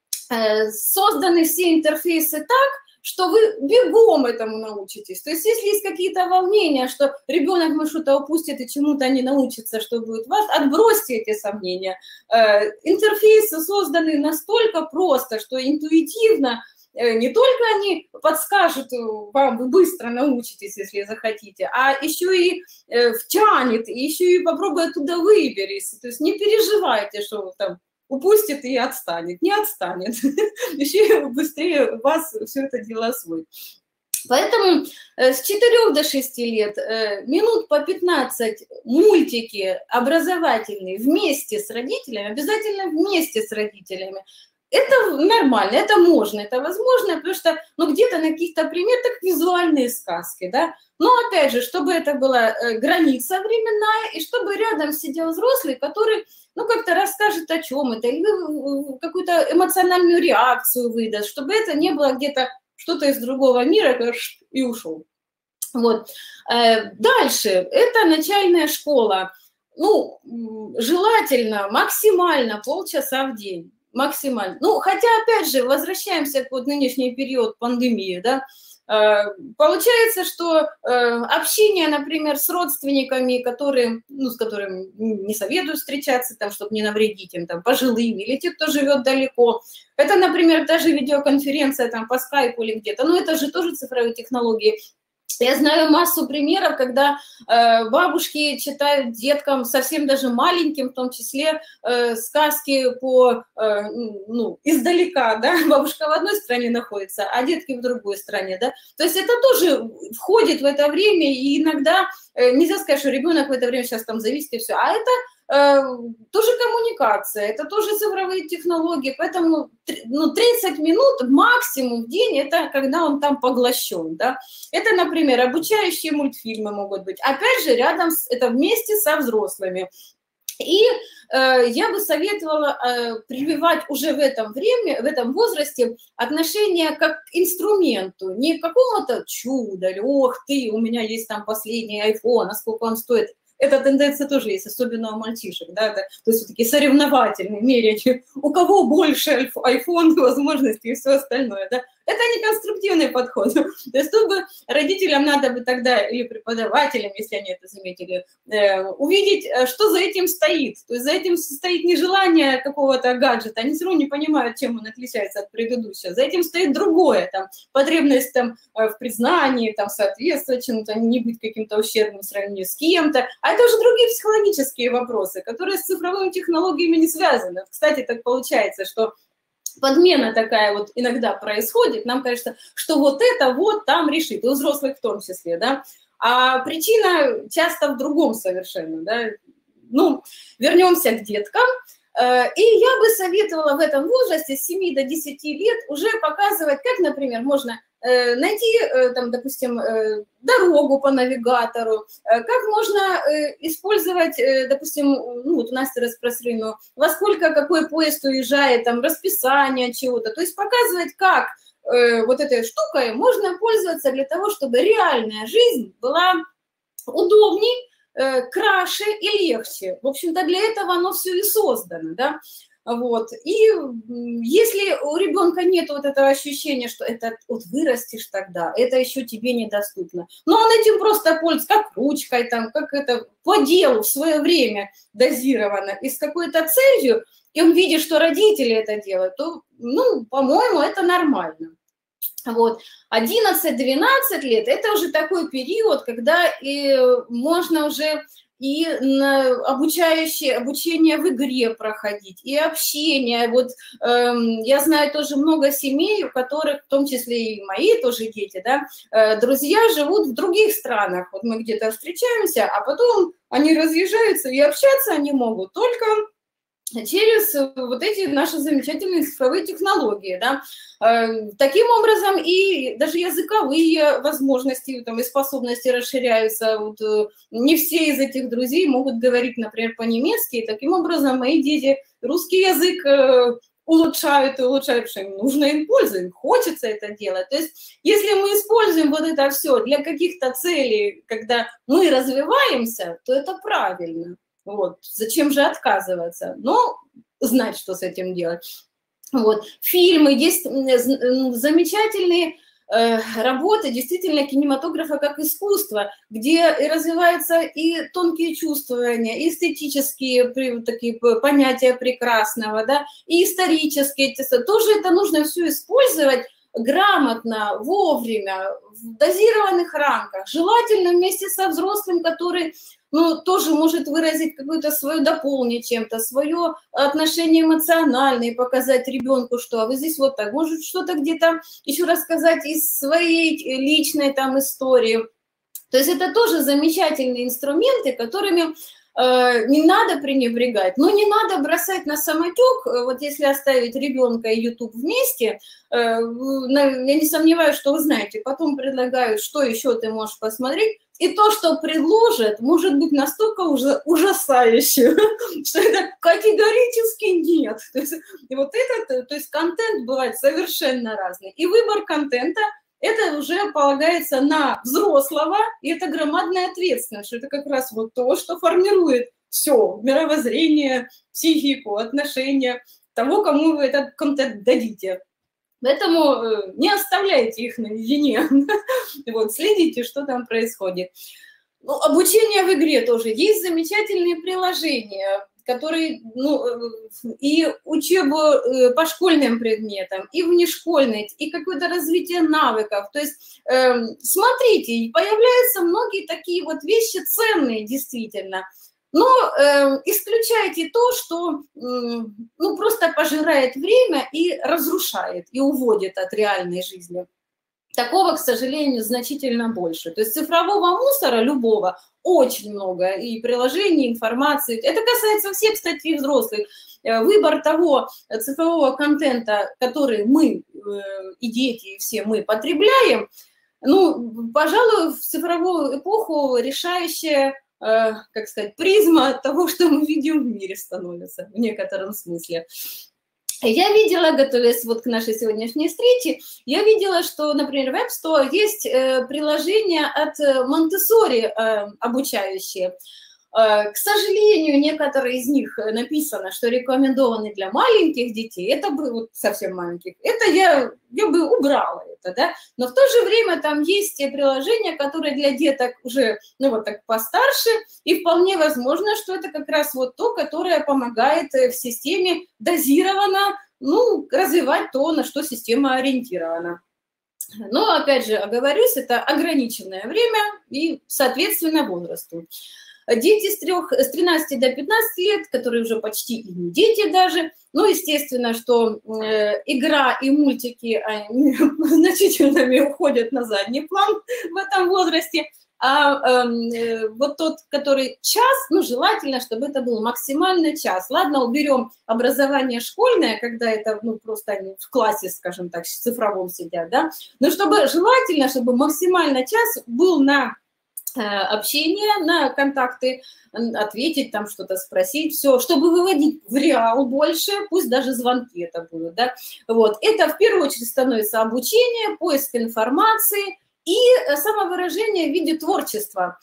созданы все интерфейсы так, что вы бегом этому научитесь. То есть если есть какие-то волнения, что ребенок может что-то упустит и чему-то не научится, что будет важно, отбросьте эти сомнения. Интерфейсы созданы настолько просто, что интуитивно не только они подскажут вам, вы быстро научитесь, если захотите, а еще и втянет, и еще и попробуй оттуда выберись. То есть не переживайте, что там упустит и отстанет. Не отстанет. Еще быстрее вас все это дело освоит. Поэтому с четырёх до шести лет минут по пятнадцать мультики образовательные вместе с родителями, обязательно вместе с родителями. Это нормально, это можно, это возможно, потому что, ну, где-то на каких-то примерах так визуальные сказки, да. Но, опять же, чтобы это была граница временная, и чтобы рядом сидел взрослый, который, ну, как-то расскажет, о чем это, или какую-то эмоциональную реакцию выдаст, чтобы это не было где-то что-то из другого мира и ушел. Вот. Дальше, это начальная школа. Ну, желательно максимально полчаса в день. Максимально. Ну, хотя, опять же, возвращаемся к вот нынешний период пандемии, да, получается, что общение, например, с родственниками, которые, ну, с которыми не советую встречаться, там, чтобы не навредить им, там, пожилым, или те, кто живет далеко. Это, например, даже видеоконференция там по скайпу или где-то, ну, это же тоже цифровые технологии. Я знаю массу примеров, когда э, бабушки читают деткам, совсем даже маленьким, в том числе, э, сказки по, э, ну, издалека, да, бабушка в одной стране находится, а детки в другой стране, да, то есть это тоже входит в это время, и иногда э, нельзя сказать, что ребенок в это время сейчас там зависит и все, а это тоже коммуникация, это тоже цифровые технологии, поэтому ну, тридцать минут максимум в день, это когда он там поглощен, да. Это, например, обучающие мультфильмы могут быть, опять же, рядом, с, это вместе со взрослыми. И э, я бы советовала э, прививать уже в этом время, в этом возрасте отношение как к инструменту, не к какому-то чуду, или, ох ты, у меня есть там последний айфон, а сколько он стоит. Эта тенденция тоже есть, особенно у мальчишек, да, это, то есть все-таки соревновательный, мерять, у кого больше айфон, возможностей и все остальное, да. Это не конструктивный подход. То есть тут бы родителям надо бы тогда, или преподавателям, если они это заметили, э, увидеть, что за этим стоит. То есть за этим стоит не желание какого-то гаджета, они все равно не понимают, чем он отличается от предыдущего. За этим стоит другое, там, потребность там, в признании, там, соответствовать чему-то, не быть каким-то ущербным в сравнении с кем-то. А это уже другие психологические вопросы, которые с цифровыми технологиями не связаны. Кстати, так получается, что подмена такая вот иногда происходит, нам кажется, что вот это вот там решит, и у взрослых в том числе, да, а причина часто в другом совершенно, да. Ну, вернемся к деткам, и я бы советовала в этом возрасте с семи до десяти лет уже показывать, как, например, можно найти, там, допустим, дорогу по навигатору, как можно использовать, допустим, ну, вот у нас распространено, во сколько какой поезд уезжает, там, расписание чего-то, то есть показывать, как вот этой штукой можно пользоваться для того, чтобы реальная жизнь была удобней, краше и легче. В общем-то, для этого оно все и создано, да. Вот. И если у ребенка нет вот этого ощущения, что это вот вырастешь тогда, это еще тебе недоступно, но он этим просто пользуется, как ручкой, там, как это по делу в свое время дозировано и с какой-то целью, и он видит, что родители это делают, то, ну, по-моему, это нормально. Вот. одиннадцать-двенадцать лет – это уже такой период, когда и можно уже и обучающее, обучение в игре проходить, и общение. Вот э, я знаю тоже много семей, у которых, в том числе и мои тоже дети, да, э, друзья живут в других странах. Вот мы где-то встречаемся, а потом они разъезжаются, и общаться они могут только через вот эти наши замечательные цифровые технологии, да. Таким образом и даже языковые возможности там, и способности расширяются. Вот, не все из этих друзей могут говорить, например, по-немецки, и таким образом мои дети русский язык улучшают и улучшают, потому что им нужно им польза, им хочется это делать. То есть если мы используем вот это все для каких-то целей, когда мы развиваемся, то это правильно. Вот. Зачем же отказываться? Но знать, что с этим делать. Вот. Фильмы, есть замечательные э, работы, действительно, кинематографа как искусство, где развиваются и тонкие чувствования, и эстетические такие понятия прекрасного, да, и исторические. Тоже это нужно все использовать грамотно, вовремя, в дозированных рамках, желательно вместе со взрослым, который, ну, тоже может выразить какое-то свое, дополнить чем-то, свое отношение эмоциональное, показать ребенку, что а вы здесь вот так, может что-то где-то еще рассказать из своей личной там истории. То есть это тоже замечательные инструменты, которыми э, не надо пренебрегать, но не надо бросать на самотек. Вот если оставить ребенка и YouTube вместе, э, я не сомневаюсь, что вы знаете, потом предлагают, что еще ты можешь посмотреть, и то, что предложат, может быть настолько уже ужасающе, что это категорически нет. То есть, и вот этот, то есть контент бывает совершенно разный. И выбор контента это уже полагается на взрослого, и это громадная ответственность, что это как раз вот то, что формирует все, мировоззрение, психику, отношения того, кому вы этот контент дадите. Поэтому не оставляйте их наедине, вот, следите, что там происходит. Ну, обучение в игре тоже. Есть замечательные приложения, которые, ну, и учебу по школьным предметам, и внешкольной, и какое-то развитие навыков. То есть, э, смотрите, появляются многие такие вот вещи ценные, действительно. Но э, исключайте то, что э, ну, просто пожирает время и разрушает, и уводит от реальной жизни. Такого, к сожалению, значительно больше. То есть цифрового мусора любого очень много, и приложений, информации. Это касается всех, кстати, и взрослых. Выбор того цифрового контента, который мы, и дети, и все мы потребляем, ну, пожалуй, в цифровую эпоху решающая, как сказать, призма того, что мы видим в мире, становится в некотором смысле. Я видела, готовясь вот к нашей сегодняшней встрече, я видела, что, например, в App Store есть э, приложения от Montessori э, обучающие. Э, к сожалению, некоторые из них написано, что рекомендованы для маленьких детей. Это бы вот совсем маленьких. Это я, я бы убрала это, да. Но в то же время там есть приложения, которые для деток уже, ну вот так постарше, и вполне возможно, что это как раз вот то, которое помогает в системе дозированно, ну, развивать то, на что система ориентирована. Но, опять же, оговорюсь, это ограниченное время и, соответственно, возрасту. Дети с, трех, с тринадцати до пятнадцати лет, которые уже почти и не дети даже, ну, естественно, что э, игра и мультики они, значительно уходят на задний план в этом возрасте, а э, вот тот, который час, ну, желательно, чтобы это был максимально час. Ладно, уберем образование школьное, когда это, ну, просто они в классе, скажем так, в цифровом сидят, да, но чтобы желательно, чтобы максимально час был на общение, на контакты, ответить, там что-то спросить, все, чтобы выводить в реал больше, пусть даже звонки это будут, да, вот, это в первую очередь становится обучение, поиск информации и самовыражение в виде творчества.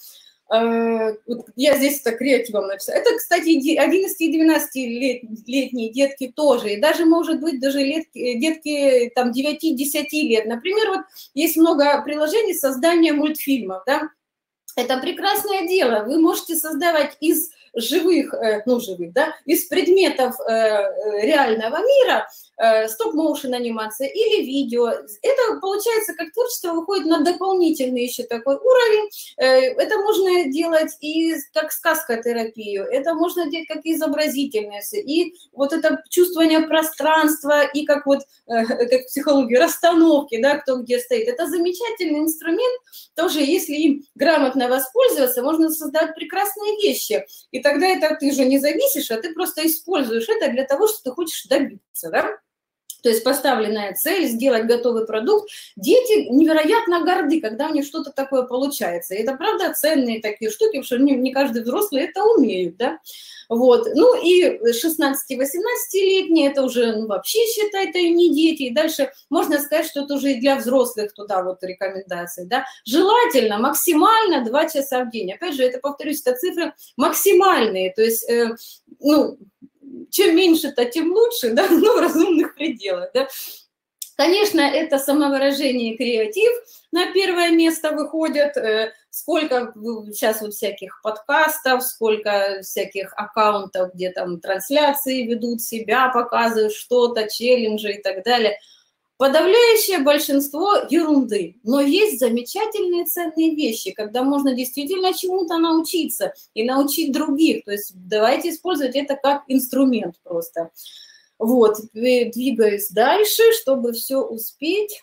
Я здесь это креативом написала. Это, кстати, одиннадцати-двенадцатилетние детки тоже, и даже, может быть, даже детки там девяти-десяти лет. Например, вот есть много приложений создания мультфильмов, да. Это прекрасное дело. Вы можете создавать из живых, ну, живых, да, из предметов реального мира стоп-моушен анимация или видео. Это, получается, как творчество выходит на дополнительный еще такой уровень. Это можно делать и как сказкотерапию, это можно делать как изобразительность, и вот это чувствование пространства, и как вот, как в психологии, расстановки, да, кто где стоит. Это замечательный инструмент, тоже если им грамотно воспользоваться, можно создать прекрасные вещи. И тогда это ты же не зависишь, а ты просто используешь это для того, что ты хочешь добиться, да? То есть поставленная цель сделать готовый продукт. Дети невероятно горды, когда у них что-то такое получается. И это, правда, ценные такие штуки, потому что не, не каждый взрослый это умеет, да. Вот. Ну и шестнадцати-восемнадцатилетние, это уже, ну, вообще, считай, это и не дети. И дальше можно сказать, что это уже и для взрослых туда вот рекомендации, да. Желательно максимально два часа в день. Опять же, это, повторюсь, это цифры максимальные, то есть, э, ну, чем меньше-то, тем лучше, да, но в разумных пределах, да. Конечно, это самовыражение и креатив на первое место выходят. Сколько сейчас вот всяких подкастов, сколько всяких аккаунтов, где там трансляции ведут, себя показывают, что-то, челленджи и так далее. подавляющее большинство ерунды, но есть замечательные ценные вещи, когда можно действительно чему-то научиться и научить других. То есть давайте использовать это как инструмент просто. Вот, двигаюсь дальше, чтобы все успеть.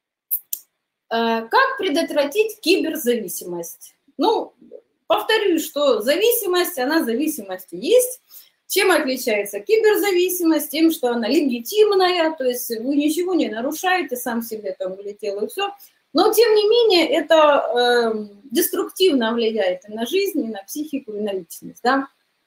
Как предотвратить киберзависимость? Ну, повторюсь, что зависимость, она зависимостью есть. Чем отличается киберзависимость? Тем, что она легитимная, то есть вы ничего не нарушаете, сам себе там улетел и все. Но, тем не менее, это э, деструктивно влияет и на жизнь, и на психику, и на личность. Да?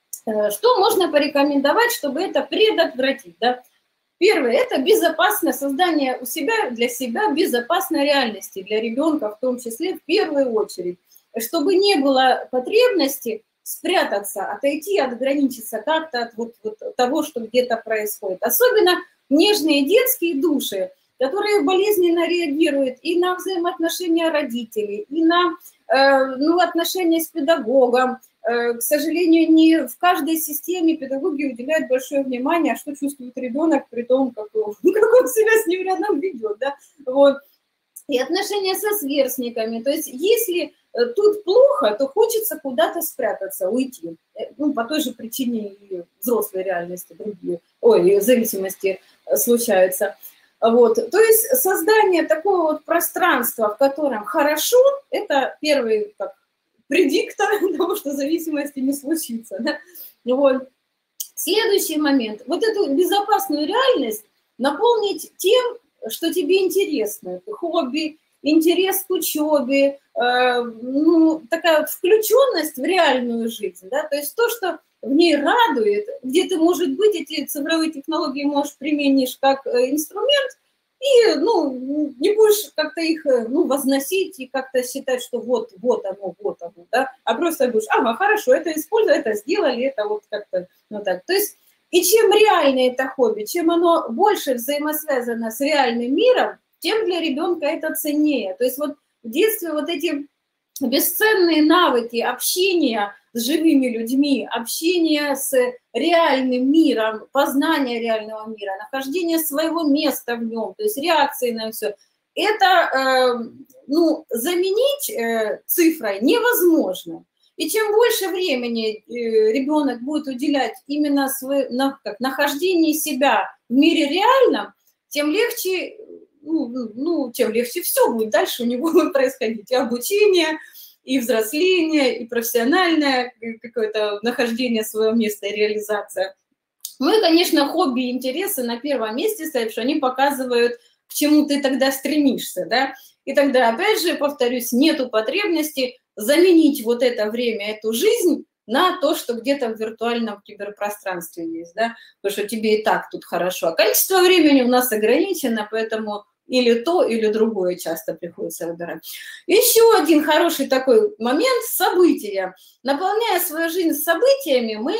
Что можно порекомендовать, чтобы это предотвратить? Да? Первое – это безопасное создание у себя, для себя безопасной реальности, для ребенка в том числе в первую очередь. Чтобы не было потребности спрятаться, отойти, отграничиться как-то от вот, вот того, что где-то происходит. Особенно нежные детские души, которые болезненно реагируют и на взаимоотношения родителей, и на э, ну, отношения с педагогом. Э, к сожалению, не в каждой системе педагоги уделяют большое внимание, что чувствует ребенок при том, как он, как он себя с ним рядом ведет. Да? Вот. И отношения со сверстниками. То есть если тут плохо, то хочется куда-то спрятаться, уйти. Ну, по той же причине и взрослой реальности другие, ой, зависимости случаются. Вот. То есть создание такого вот пространства, в котором хорошо, это первый как, предиктор того, что зависимости не случится. Да? Вот. Следующий момент. Вот эту безопасную реальность наполнить тем, что тебе интересно. Хобби, интерес к учебе, э, ну, такая вот включенность в реальную жизнь, да, то есть то, что в ней радует, где ты, может быть, эти цифровые технологии можешь применишь как инструмент, и, ну, не будешь как-то их, ну, возносить и как-то считать, что вот, вот оно, вот оно, да, а просто будешь, ага, хорошо, это использовали, это сделали, это вот как-то, ну, так, то есть, и чем реальнее это хобби, чем оно больше взаимосвязано с реальным миром, тем для ребенка это ценнее. То есть вот в детстве вот эти бесценные навыки общения с живыми людьми, общения с реальным миром, познания реального мира, нахождение своего места в нем, то есть реакции на все, это э, ну, заменить э, цифрой невозможно. И чем больше времени э, ребенок будет уделять именно свой, на, как, нахождению себя в мире реальном, тем легче... Ну, ну, тем легче все будет дальше у него происходить. И обучение, и взросление, и профессиональное какое-то нахождение своего места и реализация. Ну и, конечно, хобби и интересы на первом месте стоят, что они показывают, к чему ты тогда стремишься, да. И тогда, опять же, повторюсь, нету потребности заменить вот это время, эту жизнь на то, что где-то в виртуальном киберпространстве есть, да, потому что тебе и так тут хорошо. А количество времени у нас ограничено, поэтому или то, или другое часто приходится выбирать. Еще один хороший такой момент – события. Наполняя свою жизнь событиями, мы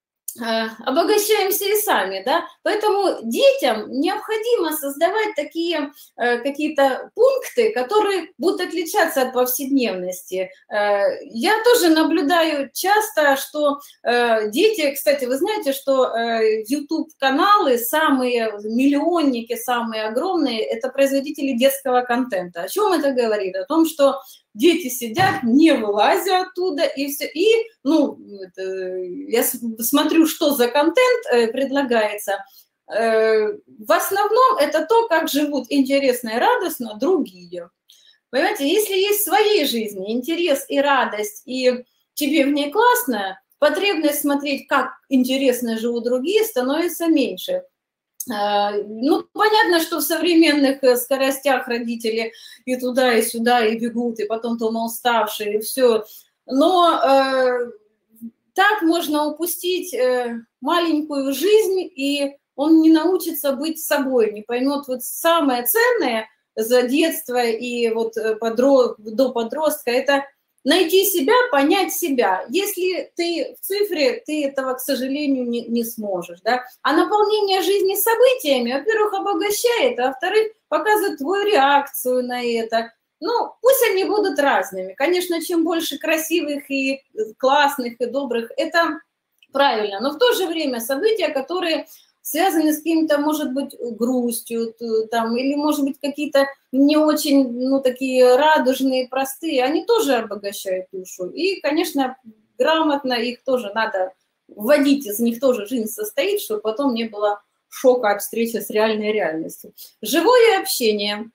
обогащаемся и сами, да, поэтому детям необходимо создавать такие э, какие-то пункты, которые будут отличаться от повседневности. Э, я тоже наблюдаю часто, что э, дети, кстати, вы знаете, что э, YouTube-каналы, самые миллионники, самые огромные, это производители детского контента. О чем это говорит? О том, что дети сидят, не вылазя оттуда, и все. И, ну, я смотрю, что за контент предлагается. В основном это то, как живут интересно и радостно другие. Понимаете, если есть в своей жизни интерес и радость, и тебе в ней классно, потребность смотреть, как интересно живут другие, становится меньше. Ну, понятно, что в современных скоростях родители и туда, и сюда, и бегут, и потом дома уставшие, и все. Но э, так можно упустить э, маленькую жизнь, и он не научится быть собой, не поймет вот самое ценное за детство и вот подро... до подростка – это найти себя, понять себя. Если ты в цифре, ты этого, к сожалению, не, не сможешь. Да? А наполнение жизни событиями, во-первых, обогащает, а во-вторых, показывает твою реакцию на это. Ну, пусть они будут разными. Конечно, чем больше красивых и классных, и добрых, это правильно. Но в то же время события, которые связанные с каким-то, может быть, грустью, там, или, может быть, какие-то не очень, ну, такие радужные, простые, они тоже обогащают душу. И, конечно, грамотно их тоже надо вводить, из них тоже жизнь состоит, чтобы потом не было шока от встречи с реальной реальностью. Живое общение.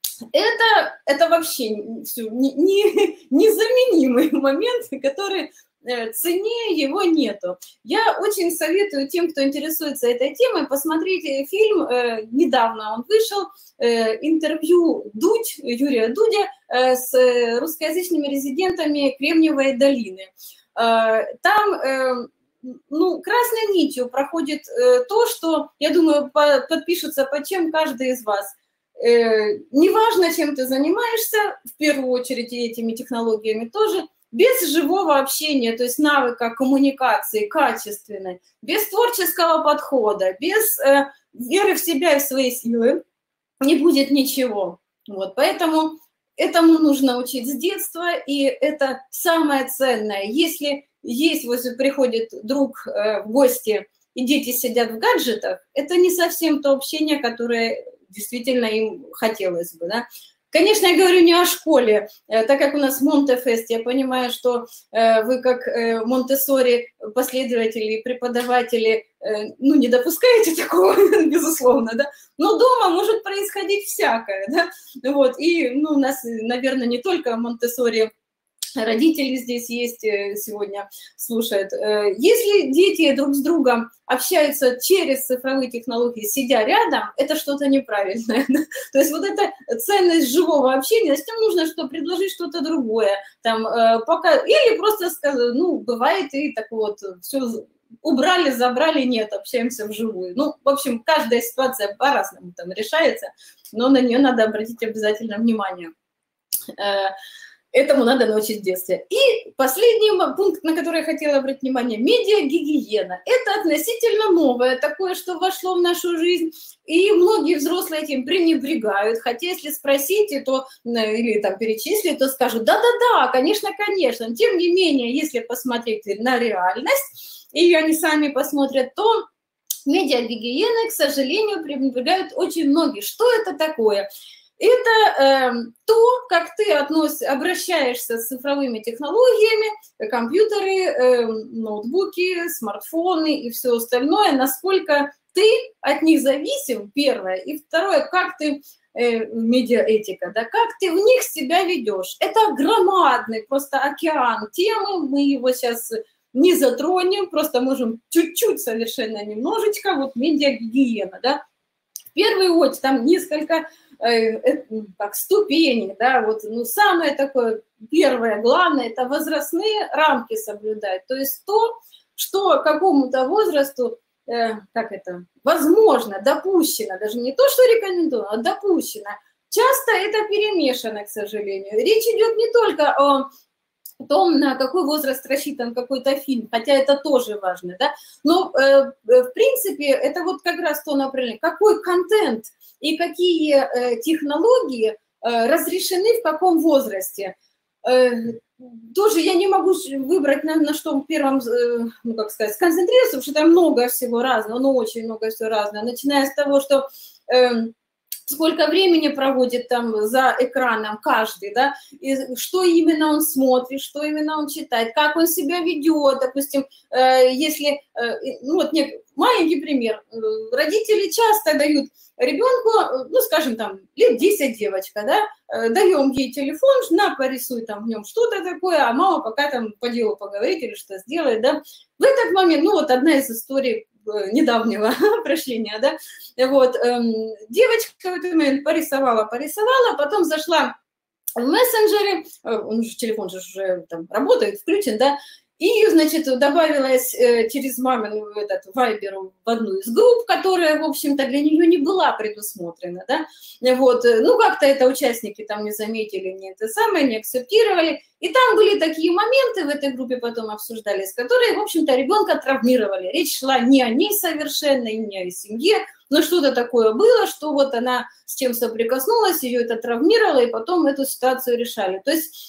Это, это вообще не, не, незаменимый момент, который цене его нету. Я очень советую тем, кто интересуется этой темой, посмотреть фильм, э, недавно он вышел, э, интервью Дудь, Юрия Дудя э, с русскоязычными резидентами Кремниевой долины. Э, там, э, ну, красной нитью проходит э, то, что, я думаю, по, подпишется под чем каждый из вас. Э, неважно, чем ты занимаешься, в первую очередь и этими технологиями тоже, без живого общения, то есть навыка коммуникации качественной, без творческого подхода, без э, веры в себя и в свои силы не будет ничего. Вот, поэтому этому нужно учить с детства, и это самое ценное. Если есть, вот приходит друг э, в гости, и дети сидят в гаджетах, это не совсем то общение, которое действительно им хотелось бы, да. Конечно, я говорю не о школе, так как у нас Монте-фест, я понимаю, что вы как Монтессори последователи и преподаватели, ну, не допускаете такого, безусловно, да, но дома может происходить всякое, да, вот, и, ну, у нас, наверное, не только Монтессори родители здесь есть сегодня, слушают. Если дети друг с другом общаются через цифровые технологии, сидя рядом, это что-то неправильное. То есть вот эта ценность живого общения, с ним нужно что предложить что-то другое. Там, пока, или просто сказать, ну, бывает и так вот, все убрали, забрали, нет, общаемся вживую. Ну, в общем, каждая ситуация по-разному там решается, но на нее надо обратить обязательно внимание. Этому надо научить в детстве. И последний пункт, на который я хотела обратить внимание, медиагигиена. Это относительно новое, такое, что вошло в нашу жизнь, и многие взрослые этим пренебрегают. Хотя если спросите, то, или там перечислить, то скажут, да-да-да, конечно, конечно. Тем не менее, если посмотреть на реальность, и они сами посмотрят, то медиагигиеной, к сожалению, пренебрегают очень многие. Что это такое? Это э, то, как ты относ, обращаешься с цифровыми технологиями, компьютеры, э, ноутбуки, смартфоны и все остальное, насколько ты от них зависим, первое, и второе, как ты, э, медиаэтика, да, как ты в них себя ведешь. Это громадный просто океан темы, мы его сейчас не затронем, просто можем чуть-чуть совершенно немножечко, вот медиагигиена, да. В первую очередь там несколько э, так, ступеней, да, вот, ну, самое такое первое, главное, это возрастные рамки соблюдать, то есть то, что какому-то возрасту, э, как это, возможно, допущено, даже не то, что рекомендовано, а допущено. Часто это перемешано, к сожалению. Речь идет не только о том, на какой возраст рассчитан какой-то фильм, хотя это тоже важно, да, но э, в принципе это вот как раз то направление, какой контент и какие э, технологии э, разрешены в каком возрасте. Э, тоже я не могу выбрать, на, на что в первом, э, ну как сказать, сконцентрироваться, потому что там много всего разного, ну очень много всего разного, начиная с того, что... Э, сколько времени проводит там за экраном каждый, да, и что именно он смотрит, что именно он читает, как он себя ведет, допустим, э, если, э, ну вот не, маленький пример, родители часто дают ребенку, ну скажем там, лет десять девочка, да, э, даем ей телефон, на, порисуй там в нем что-то такое, а мама пока там по делу поговорит или что сделает, да, в этот момент, ну вот одна из историй недавнего прощения, да, вот, эм, девочка в этот момент порисовала, порисовала, потом зашла в мессенджере, он же, телефон же уже там работает, включен, да, и, значит, добавилась э, через мамину этот Вайбер в одну из групп, которая, в общем-то, для нее не была предусмотрена, да, вот, ну, как-то это участники там не заметили, не это самое, не акцептировали, и там были такие моменты в этой группе потом обсуждались, которые, в общем-то, ребенка травмировали, речь шла не о ней совершенно, и не о семье, но что-то такое было, что вот она с чем соприкоснулась, ее это травмировало, и потом эту ситуацию решали, то есть...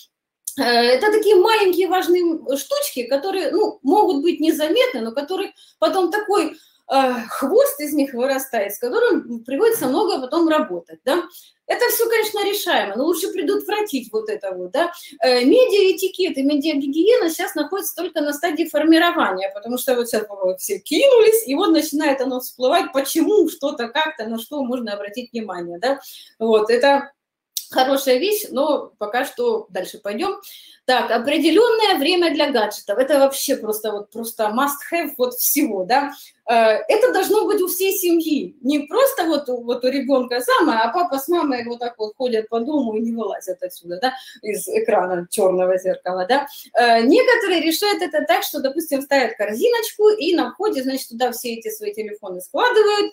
Это такие маленькие важные штучки, которые, ну, могут быть незаметны, но которые потом такой хвост из них вырастает, с которым приходится много потом работать, да. Это все, конечно, решаемо, но лучше предотвратить вот это вот, да. Медиаэтикет и медиагигиена сейчас находятся только на стадии формирования, потому что вот сейчас вот все кинулись, и вот начинает оно всплывать, почему, что-то, как-то, на что можно обратить внимание, да. Вот, это хорошая вещь, но пока что дальше пойдем. Так, определенное время для гаджетов. Это вообще просто вот просто must-have вот всего, да. Это должно быть у всей семьи. Не просто вот, вот у ребенка самое, а папа с мамой вот так вот ходят по дому и не вылазят отсюда, да, из экрана черного зеркала, да. Некоторые решают это так, что, допустим, ставят корзиночку и на входе, значит, туда все эти свои телефоны складывают,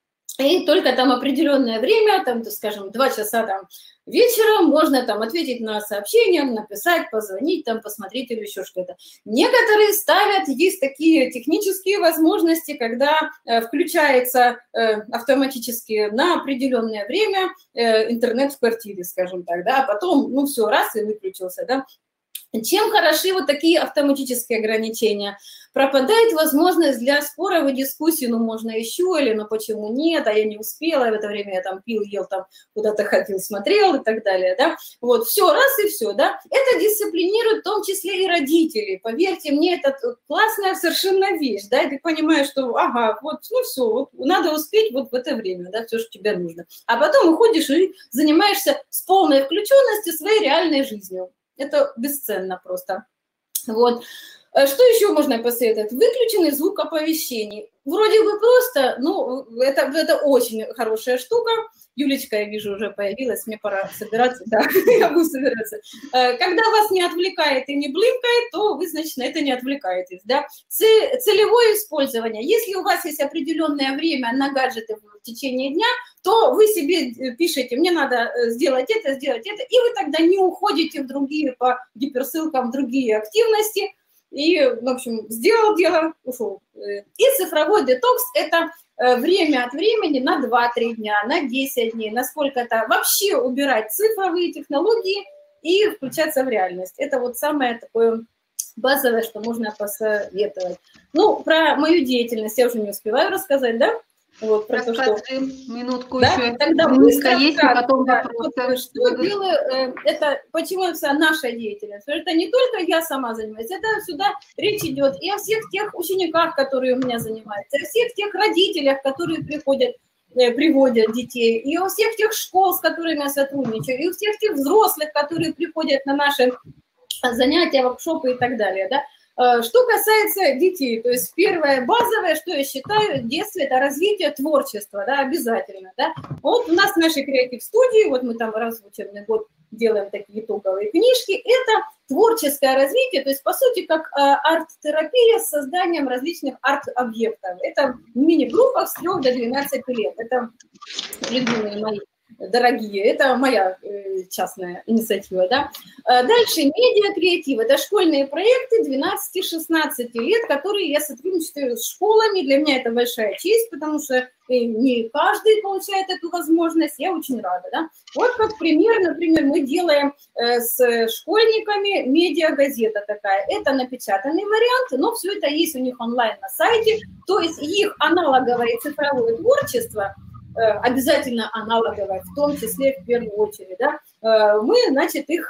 и только там определенное время, там, скажем, два часа там вечером можно там ответить на сообщения, написать, позвонить, там, посмотреть или еще что-то. Некоторые ставят, есть такие технические возможности, когда э, включается э, автоматически на определенное время э, интернет в квартире, скажем так, да, а потом, ну, все, раз и выключился, да. Чем хороши вот такие автоматические ограничения? Пропадает возможность для споров и дискуссий, ну, можно еще, или ну, почему нет, а я не успела, в это время я там пил, ел, там куда-то ходил, смотрел и так далее, да. Вот, все, раз и все, да. Это дисциплинирует в том числе и родителей. Поверьте мне, это классная совершенно вещь, да, и ты понимаешь, что, ага, вот, ну, все, вот, надо успеть вот в это время, да, все, что тебе нужно. А потом уходишь и занимаешься с полной включенностью своей реальной жизнью. Это бесценно просто. Вот. Что еще можно посоветовать? Выключенный звук оповещений. Вроде бы просто, ну, это, это очень хорошая штука. Юлечка, я вижу, уже появилась, мне пора собираться, да, я буду собираться. Когда вас не отвлекает и не блинкает, то вы, значит, на это не отвлекаетесь, да. Целевое использование. Если у вас есть определенное время на гаджеты в течение дня, то вы себе пишете, мне надо сделать это, сделать это, и вы тогда не уходите в другие, по гиперссылкам, в другие активности, и, в общем, сделал дело, ушел. И цифровой детокс – это время от времени на два-три дня, на десять дней, на сколько-то вообще убирать цифровые технологии и включаться в реальность. Это вот самое такое базовое, что можно посоветовать. Ну, про мою деятельность я уже не успеваю рассказать, да? Вот, про то, что... минутку да? еще. Тогда быстро есть, и потом да, вопросы. Что делаю, это почему вся наша деятельность? Потому что это не только я сама занимаюсь, это сюда речь идет и о всех тех учениках, которые у меня занимаются, и о всех тех родителях, которые приходят, приводят детей, и о всех тех школ, с которыми я сотрудничаю, и у всех тех взрослых, которые приходят на наши занятия, воркшопы и так далее, да. Что касается детей, то есть первое базовое, что я считаю, в детстве, это развитие творчества, да, обязательно, да. Вот у нас в нашей креатив-студии, вот мы там раз в учебный год делаем такие итоговые книжки, это творческое развитие, то есть, по сути, как арт-терапия с созданием различных арт-объектов. Это мини-группа с трёх до двенадцати лет, это любимые мои. Дорогие, это моя э, частная инициатива, да. Дальше медиа-креатив, это школьные проекты двенадцати-шестнадцати лет, которые я сотрудничаю с школами, для меня это большая честь, потому что не каждый получает эту возможность, я очень рада, да. Вот как пример, например, мы делаем э, с школьниками медиа-газета такая, это напечатанный вариант, но все это есть у них онлайн на сайте, то есть их аналоговое цифровое творчество, обязательно аналоговое, в том числе в первую очередь, да, мы, значит, их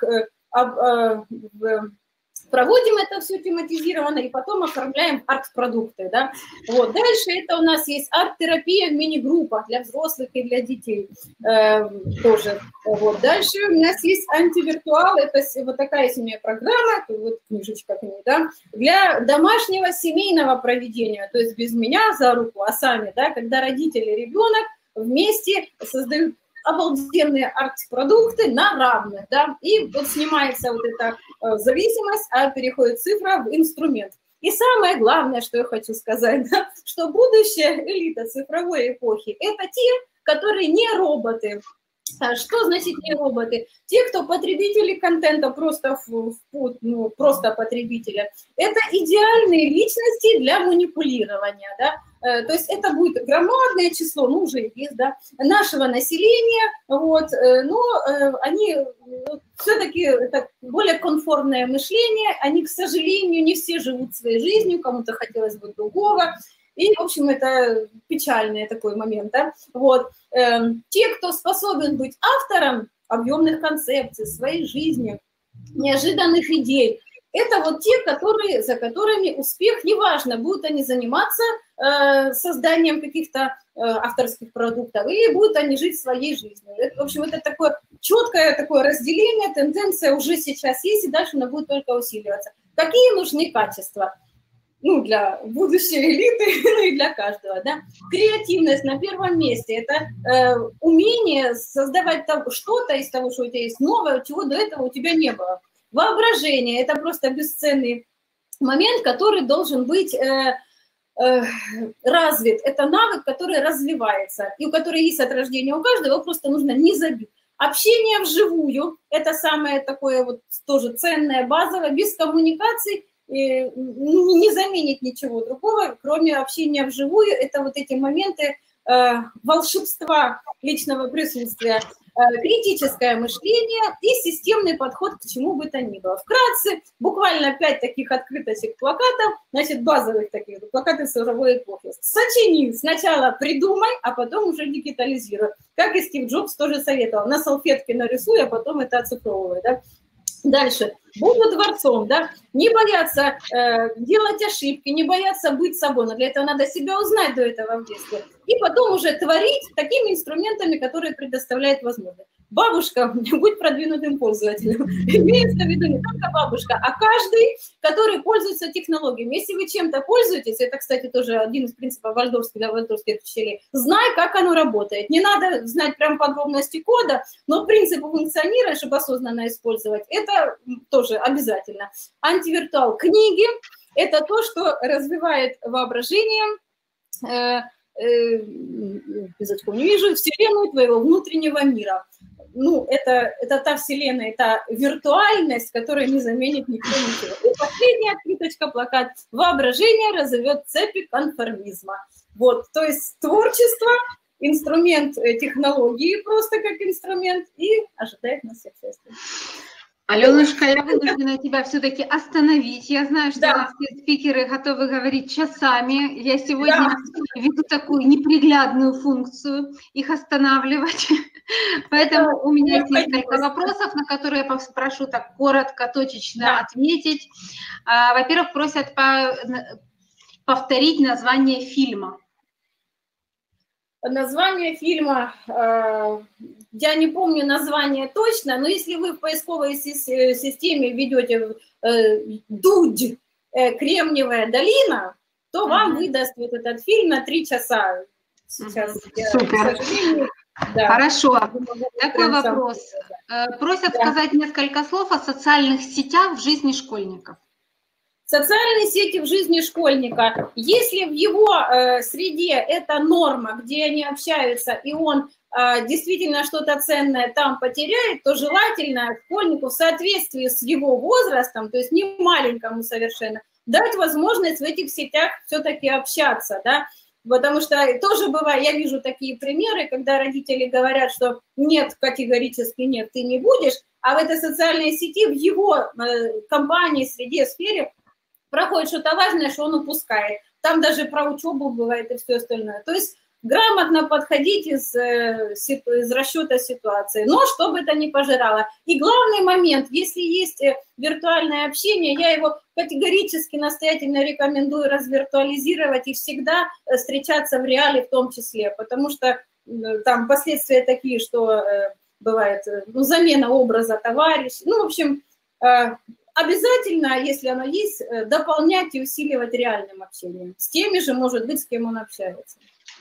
проводим это все тематизированно и потом оформляем арт-продукты, да. Вот. Дальше это у нас есть арт-терапия в мини-группах для взрослых и для детей э, тоже. Вот. Дальше у нас есть антивиртуал, это вот такая есть у меня программа, вот книжечка к ней, да, для домашнего семейного проведения, то есть без меня за руку, а сами, да, когда родители и ребенок вместе создают обалденные арт-продукты на равных, да, и вот снимается вот эта зависимость, а переходит цифра в инструмент. И самое главное, что я хочу сказать, да, что будущая элита цифровой эпохи – это те, которые не роботы. Что значит не роботы? Те, кто потребители контента, просто, ну, просто потребители, это идеальные личности для манипулирования, да? То есть это будет громадное число, ну, уже есть, да, нашего населения, вот, но они все-таки это более комфортное мышление, они, к сожалению, не все живут своей жизнью, кому-то хотелось бы другого, И, в общем, это печальный такой момент, да? Вот. Те, кто способен быть автором объемных концепций, своей жизни, неожиданных идей, это вот те, которые, за которыми успех, неважно, будут они заниматься э, созданием каких-то э, авторских продуктов, или будут они жить своей жизнью. Это, в общем, это такое четкое такое разделение, тенденция уже сейчас есть, и дальше она будет только усиливаться. Какие нужны качества? Ну, для будущей элиты, ну и для каждого, да. Креативность на первом месте, это э, умение создавать что-то из того, что у тебя есть новое, чего до этого у тебя не было. Воображение – это просто бесценный момент, который должен быть э, э, развит. Это навык, который развивается, и у которого есть от рождения у каждого, его просто нужно не забить. Общение вживую – это самое такое вот тоже ценное, базовое, без коммуникаций э, не заменит ничего другого, кроме общения вживую. Это вот эти моменты э, волшебства личного присутствия. Критическое мышление и системный подход к чему бы то ни было. Вкратце, буквально пять таких открыточек плакатов, значит, базовых таких, плакаты цифровой эпохи. Сочини, сначала придумай, а потом уже дигитализируй. Как и Стив Джобс тоже советовал, на салфетке нарисуй, а потом это оцифровывай, да? Дальше. Буду творцом, да, не бояться э, делать ошибки, не бояться быть собой, но для этого надо себя узнать до этого в детстве. И потом уже творить такими инструментами, которые предоставляет возможность. Бабушка, будь продвинутым пользователем. Имеется в виду не только бабушка, а каждый, который пользуется технологиями. Если вы чем-то пользуетесь, это, кстати, тоже один из принципов вальдорфских, для вальдорфских учителей, знай, как оно работает. Не надо знать прям подробности кода, но принципы функционирования, чтобы осознанно использовать, это тоже обязательно. Антивиртуал книги – это то, что развивает воображение, э, э, без очков не вижу, вселенную твоего внутреннего мира. Ну, это, это та вселенная, это виртуальность, которая не заменит никто ничего. И последняя открыточка, плакат. Воображение разовьет цепи конформизма. Вот, то есть творчество, инструмент технологии просто как инструмент, и ожидает нас всех счастья. Аленушка, я вынуждена тебя все-таки остановить. Я знаю, что да. у нас все спикеры готовы говорить часами. Я сегодня да. веду такую неприглядную функцию их останавливать. Поэтому да, у меня есть несколько вопросов, на которые я прошу так коротко, точечно да. ответить. Во-первых, просят повторить название фильма. Название фильма, я не помню название точно, но если вы в поисковой системе введете «Дудь, Кремниевая долина», то вам выдаст вот этот фильм на три часа. Сейчас, я, Супер. Да. Хорошо. Такой вопрос. Сам... Просят да. сказать несколько слов о социальных сетях в жизни школьников. Социальные сети в жизни школьника, если в его э, среде это норма, где они общаются, и он э, действительно что-то ценное там потеряет, то желательно школьнику в соответствии с его возрастом, то есть не маленькому совершенно, дать возможность в этих сетях все-таки общаться, да, потому что тоже бывает, я вижу такие примеры, когда родители говорят, что нет, категорически нет, ты не будешь, а в этой социальной сети, в его э, компании, среде, сфере проходит что-то важное, что он упускает. Там даже про учебу бывает и все остальное. То есть грамотно подходить из, из расчета ситуации, но чтобы это не пожирало. И главный момент, если есть виртуальное общение, я его категорически настоятельно рекомендую развиртуализировать и всегда встречаться в реале в том числе, потому что там последствия такие, что бывает ну, замена образа товарища. Ну, в общем, обязательно, если оно есть, дополнять и усиливать реальным общением. С теми же, может быть, с кем он общается.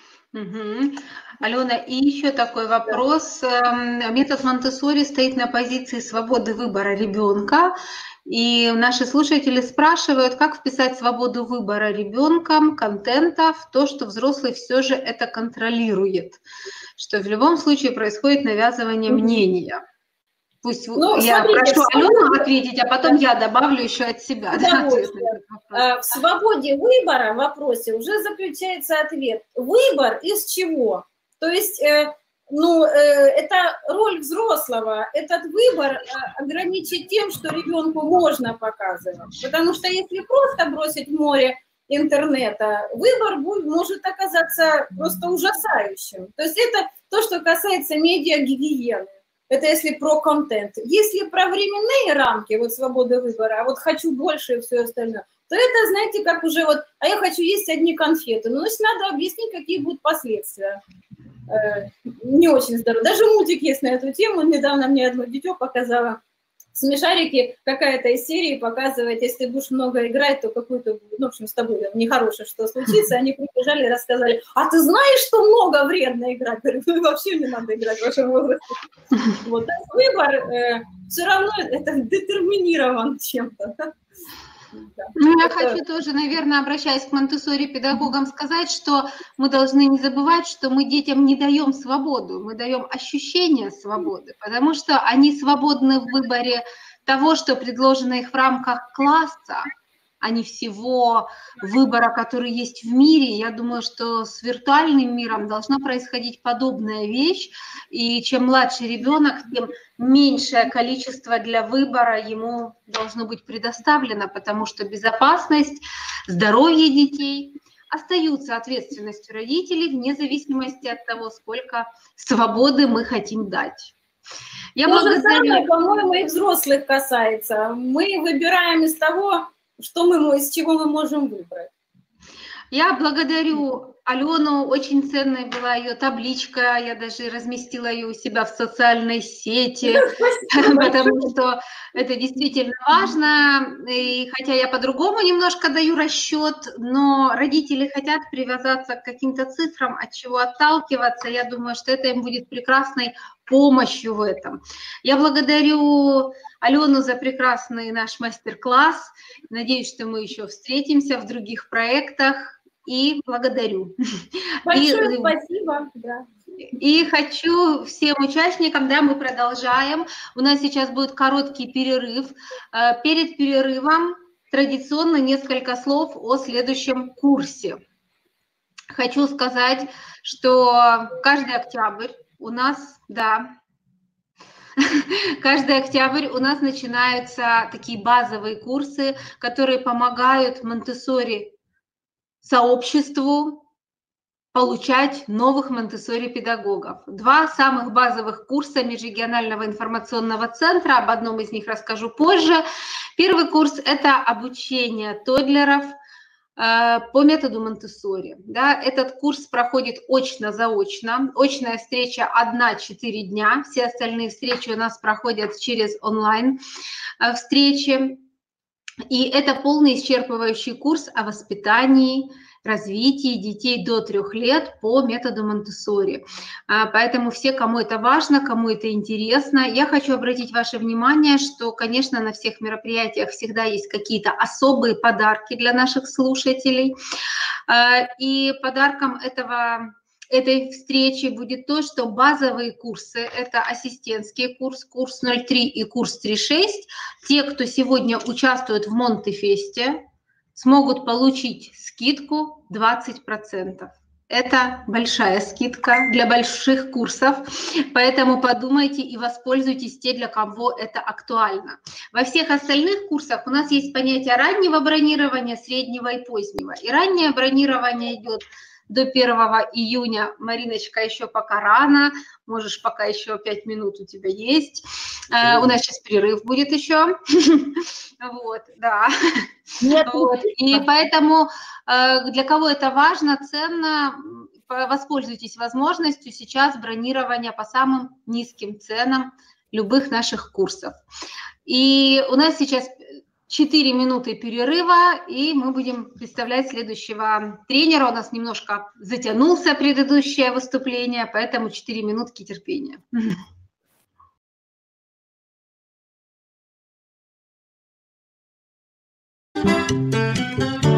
Угу. Алена, и еще такой вопрос. Да. Метод Монтессори стоит на позиции свободы выбора ребенка. И наши слушатели спрашивают, как вписать свободу выбора ребенком контента в то, что взрослый все же это контролирует, что в любом случае происходит навязывание угу. мнения. Пусть ну, я смотрите, прошу Алену ответить, а потом я добавлю еще от себя. Да, в свободе выбора в вопросе уже заключается ответ. Выбор из чего? То есть, ну, это роль взрослого. Этот выбор ограничить тем, что ребенку можно показывать. Потому что если просто бросить в море интернета, выбор будет, может оказаться просто ужасающим. То есть это то, что касается медиагигиены. Это если про контент. Если про временные рамки, вот свободы выбора, а вот хочу больше и все остальное, то это, знаете, как уже вот, а я хочу есть одни конфеты. Ну, значит, надо объяснить, какие будут последствия. Э, не очень здорово. Даже мультик есть на эту тему. Недавно мне одно дитё показало. Смешарики, какая-то из серии показывает, если будешь много играть, то какую-то, ну, в общем, с тобой нехорошее что случится. Они прибежали и рассказали, а ты знаешь, что много вредно играть? Говорю, ну, вообще не надо играть в вашем возрасте. Вот, а выбор э, все равно это детерминирован чем-то. Да. Ну, я это... хочу тоже, наверное, обращаясь к Монтессори-педагогам, сказать, что мы должны не забывать, что мы детям не даем свободу, мы даем ощущение свободы, потому что они свободны в выборе того, что предложено их в рамках класса, а не всего выбора, который есть в мире. Я думаю, что с виртуальным миром должна происходить подобная вещь, и чем младше ребенок, тем меньшее количество для выбора ему должно быть предоставлено, потому что безопасность, здоровье детей остаются ответственностью родителей вне зависимости от того, сколько свободы мы хотим дать. Я То благодарю... же самое, по-моему, и взрослых касается. Мы выбираем из того, что мы, из чего мы можем выбрать. Я благодарю Алену, очень ценная была ее табличка, я даже разместила ее у себя в социальной сети, потому что это действительно важно, и хотя я по-другому немножко даю расчет, но родители хотят привязаться к каким-то цифрам, от чего отталкиваться, я думаю, что это им будет прекрасной помощью в этом. Я благодарю Алену за прекрасный наш мастер-класс, надеюсь, что мы еще встретимся в других проектах. И благодарю. Большое и, спасибо. Да. И хочу всем участникам, да, мы продолжаем. У нас сейчас будет короткий перерыв. Перед перерывом традиционно несколько слов о следующем курсе. Хочу сказать, что каждый октябрь у нас, да, каждый октябрь у нас начинаются такие базовые курсы, которые помогают Монтессори сообществу получать новых Монтессори-педагогов. Два самых базовых курса Межрегионального информационного центра, об одном из них расскажу позже. Первый курс – это обучение тоддлеров э, по методу Монтессори. Да, этот курс проходит очно-заочно. Очная встреча одна-четыре дня, все остальные встречи у нас проходят через онлайн-встречи. И это полный исчерпывающий курс о воспитании, развитии детей до трех лет по методу Монтессори. Поэтому все, кому это важно, кому это интересно, я хочу обратить ваше внимание, что, конечно, на всех мероприятиях всегда есть какие-то особые подарки для наших слушателей. И подарком этого... этой встречи будет то, что базовые курсы, это ассистентский курс, курс ноль три и курс три шесть, те, кто сегодня участвует в Монтефесте, смогут получить скидку двадцать процентов. Это большая скидка для больших курсов, поэтому подумайте и воспользуйтесь те, для кого это актуально. Во всех остальных курсах у нас есть понятие раннего бронирования, среднего и позднего. И раннее бронирование идет до первого июня. Мариночка, еще пока рано, можешь пока еще пять минут у тебя есть. Э, у нас сейчас перерыв будет еще. Вот, да. Вот. И поэтому э, для кого это важно, ценно, воспользуйтесь возможностью сейчас бронирования по самым низким ценам любых наших курсов. И у нас сейчас четыре минуты перерыва, и мы будем представлять следующего тренера. У нас немножко затянулся предыдущее выступление, поэтому четыре минутки терпения. Thank you.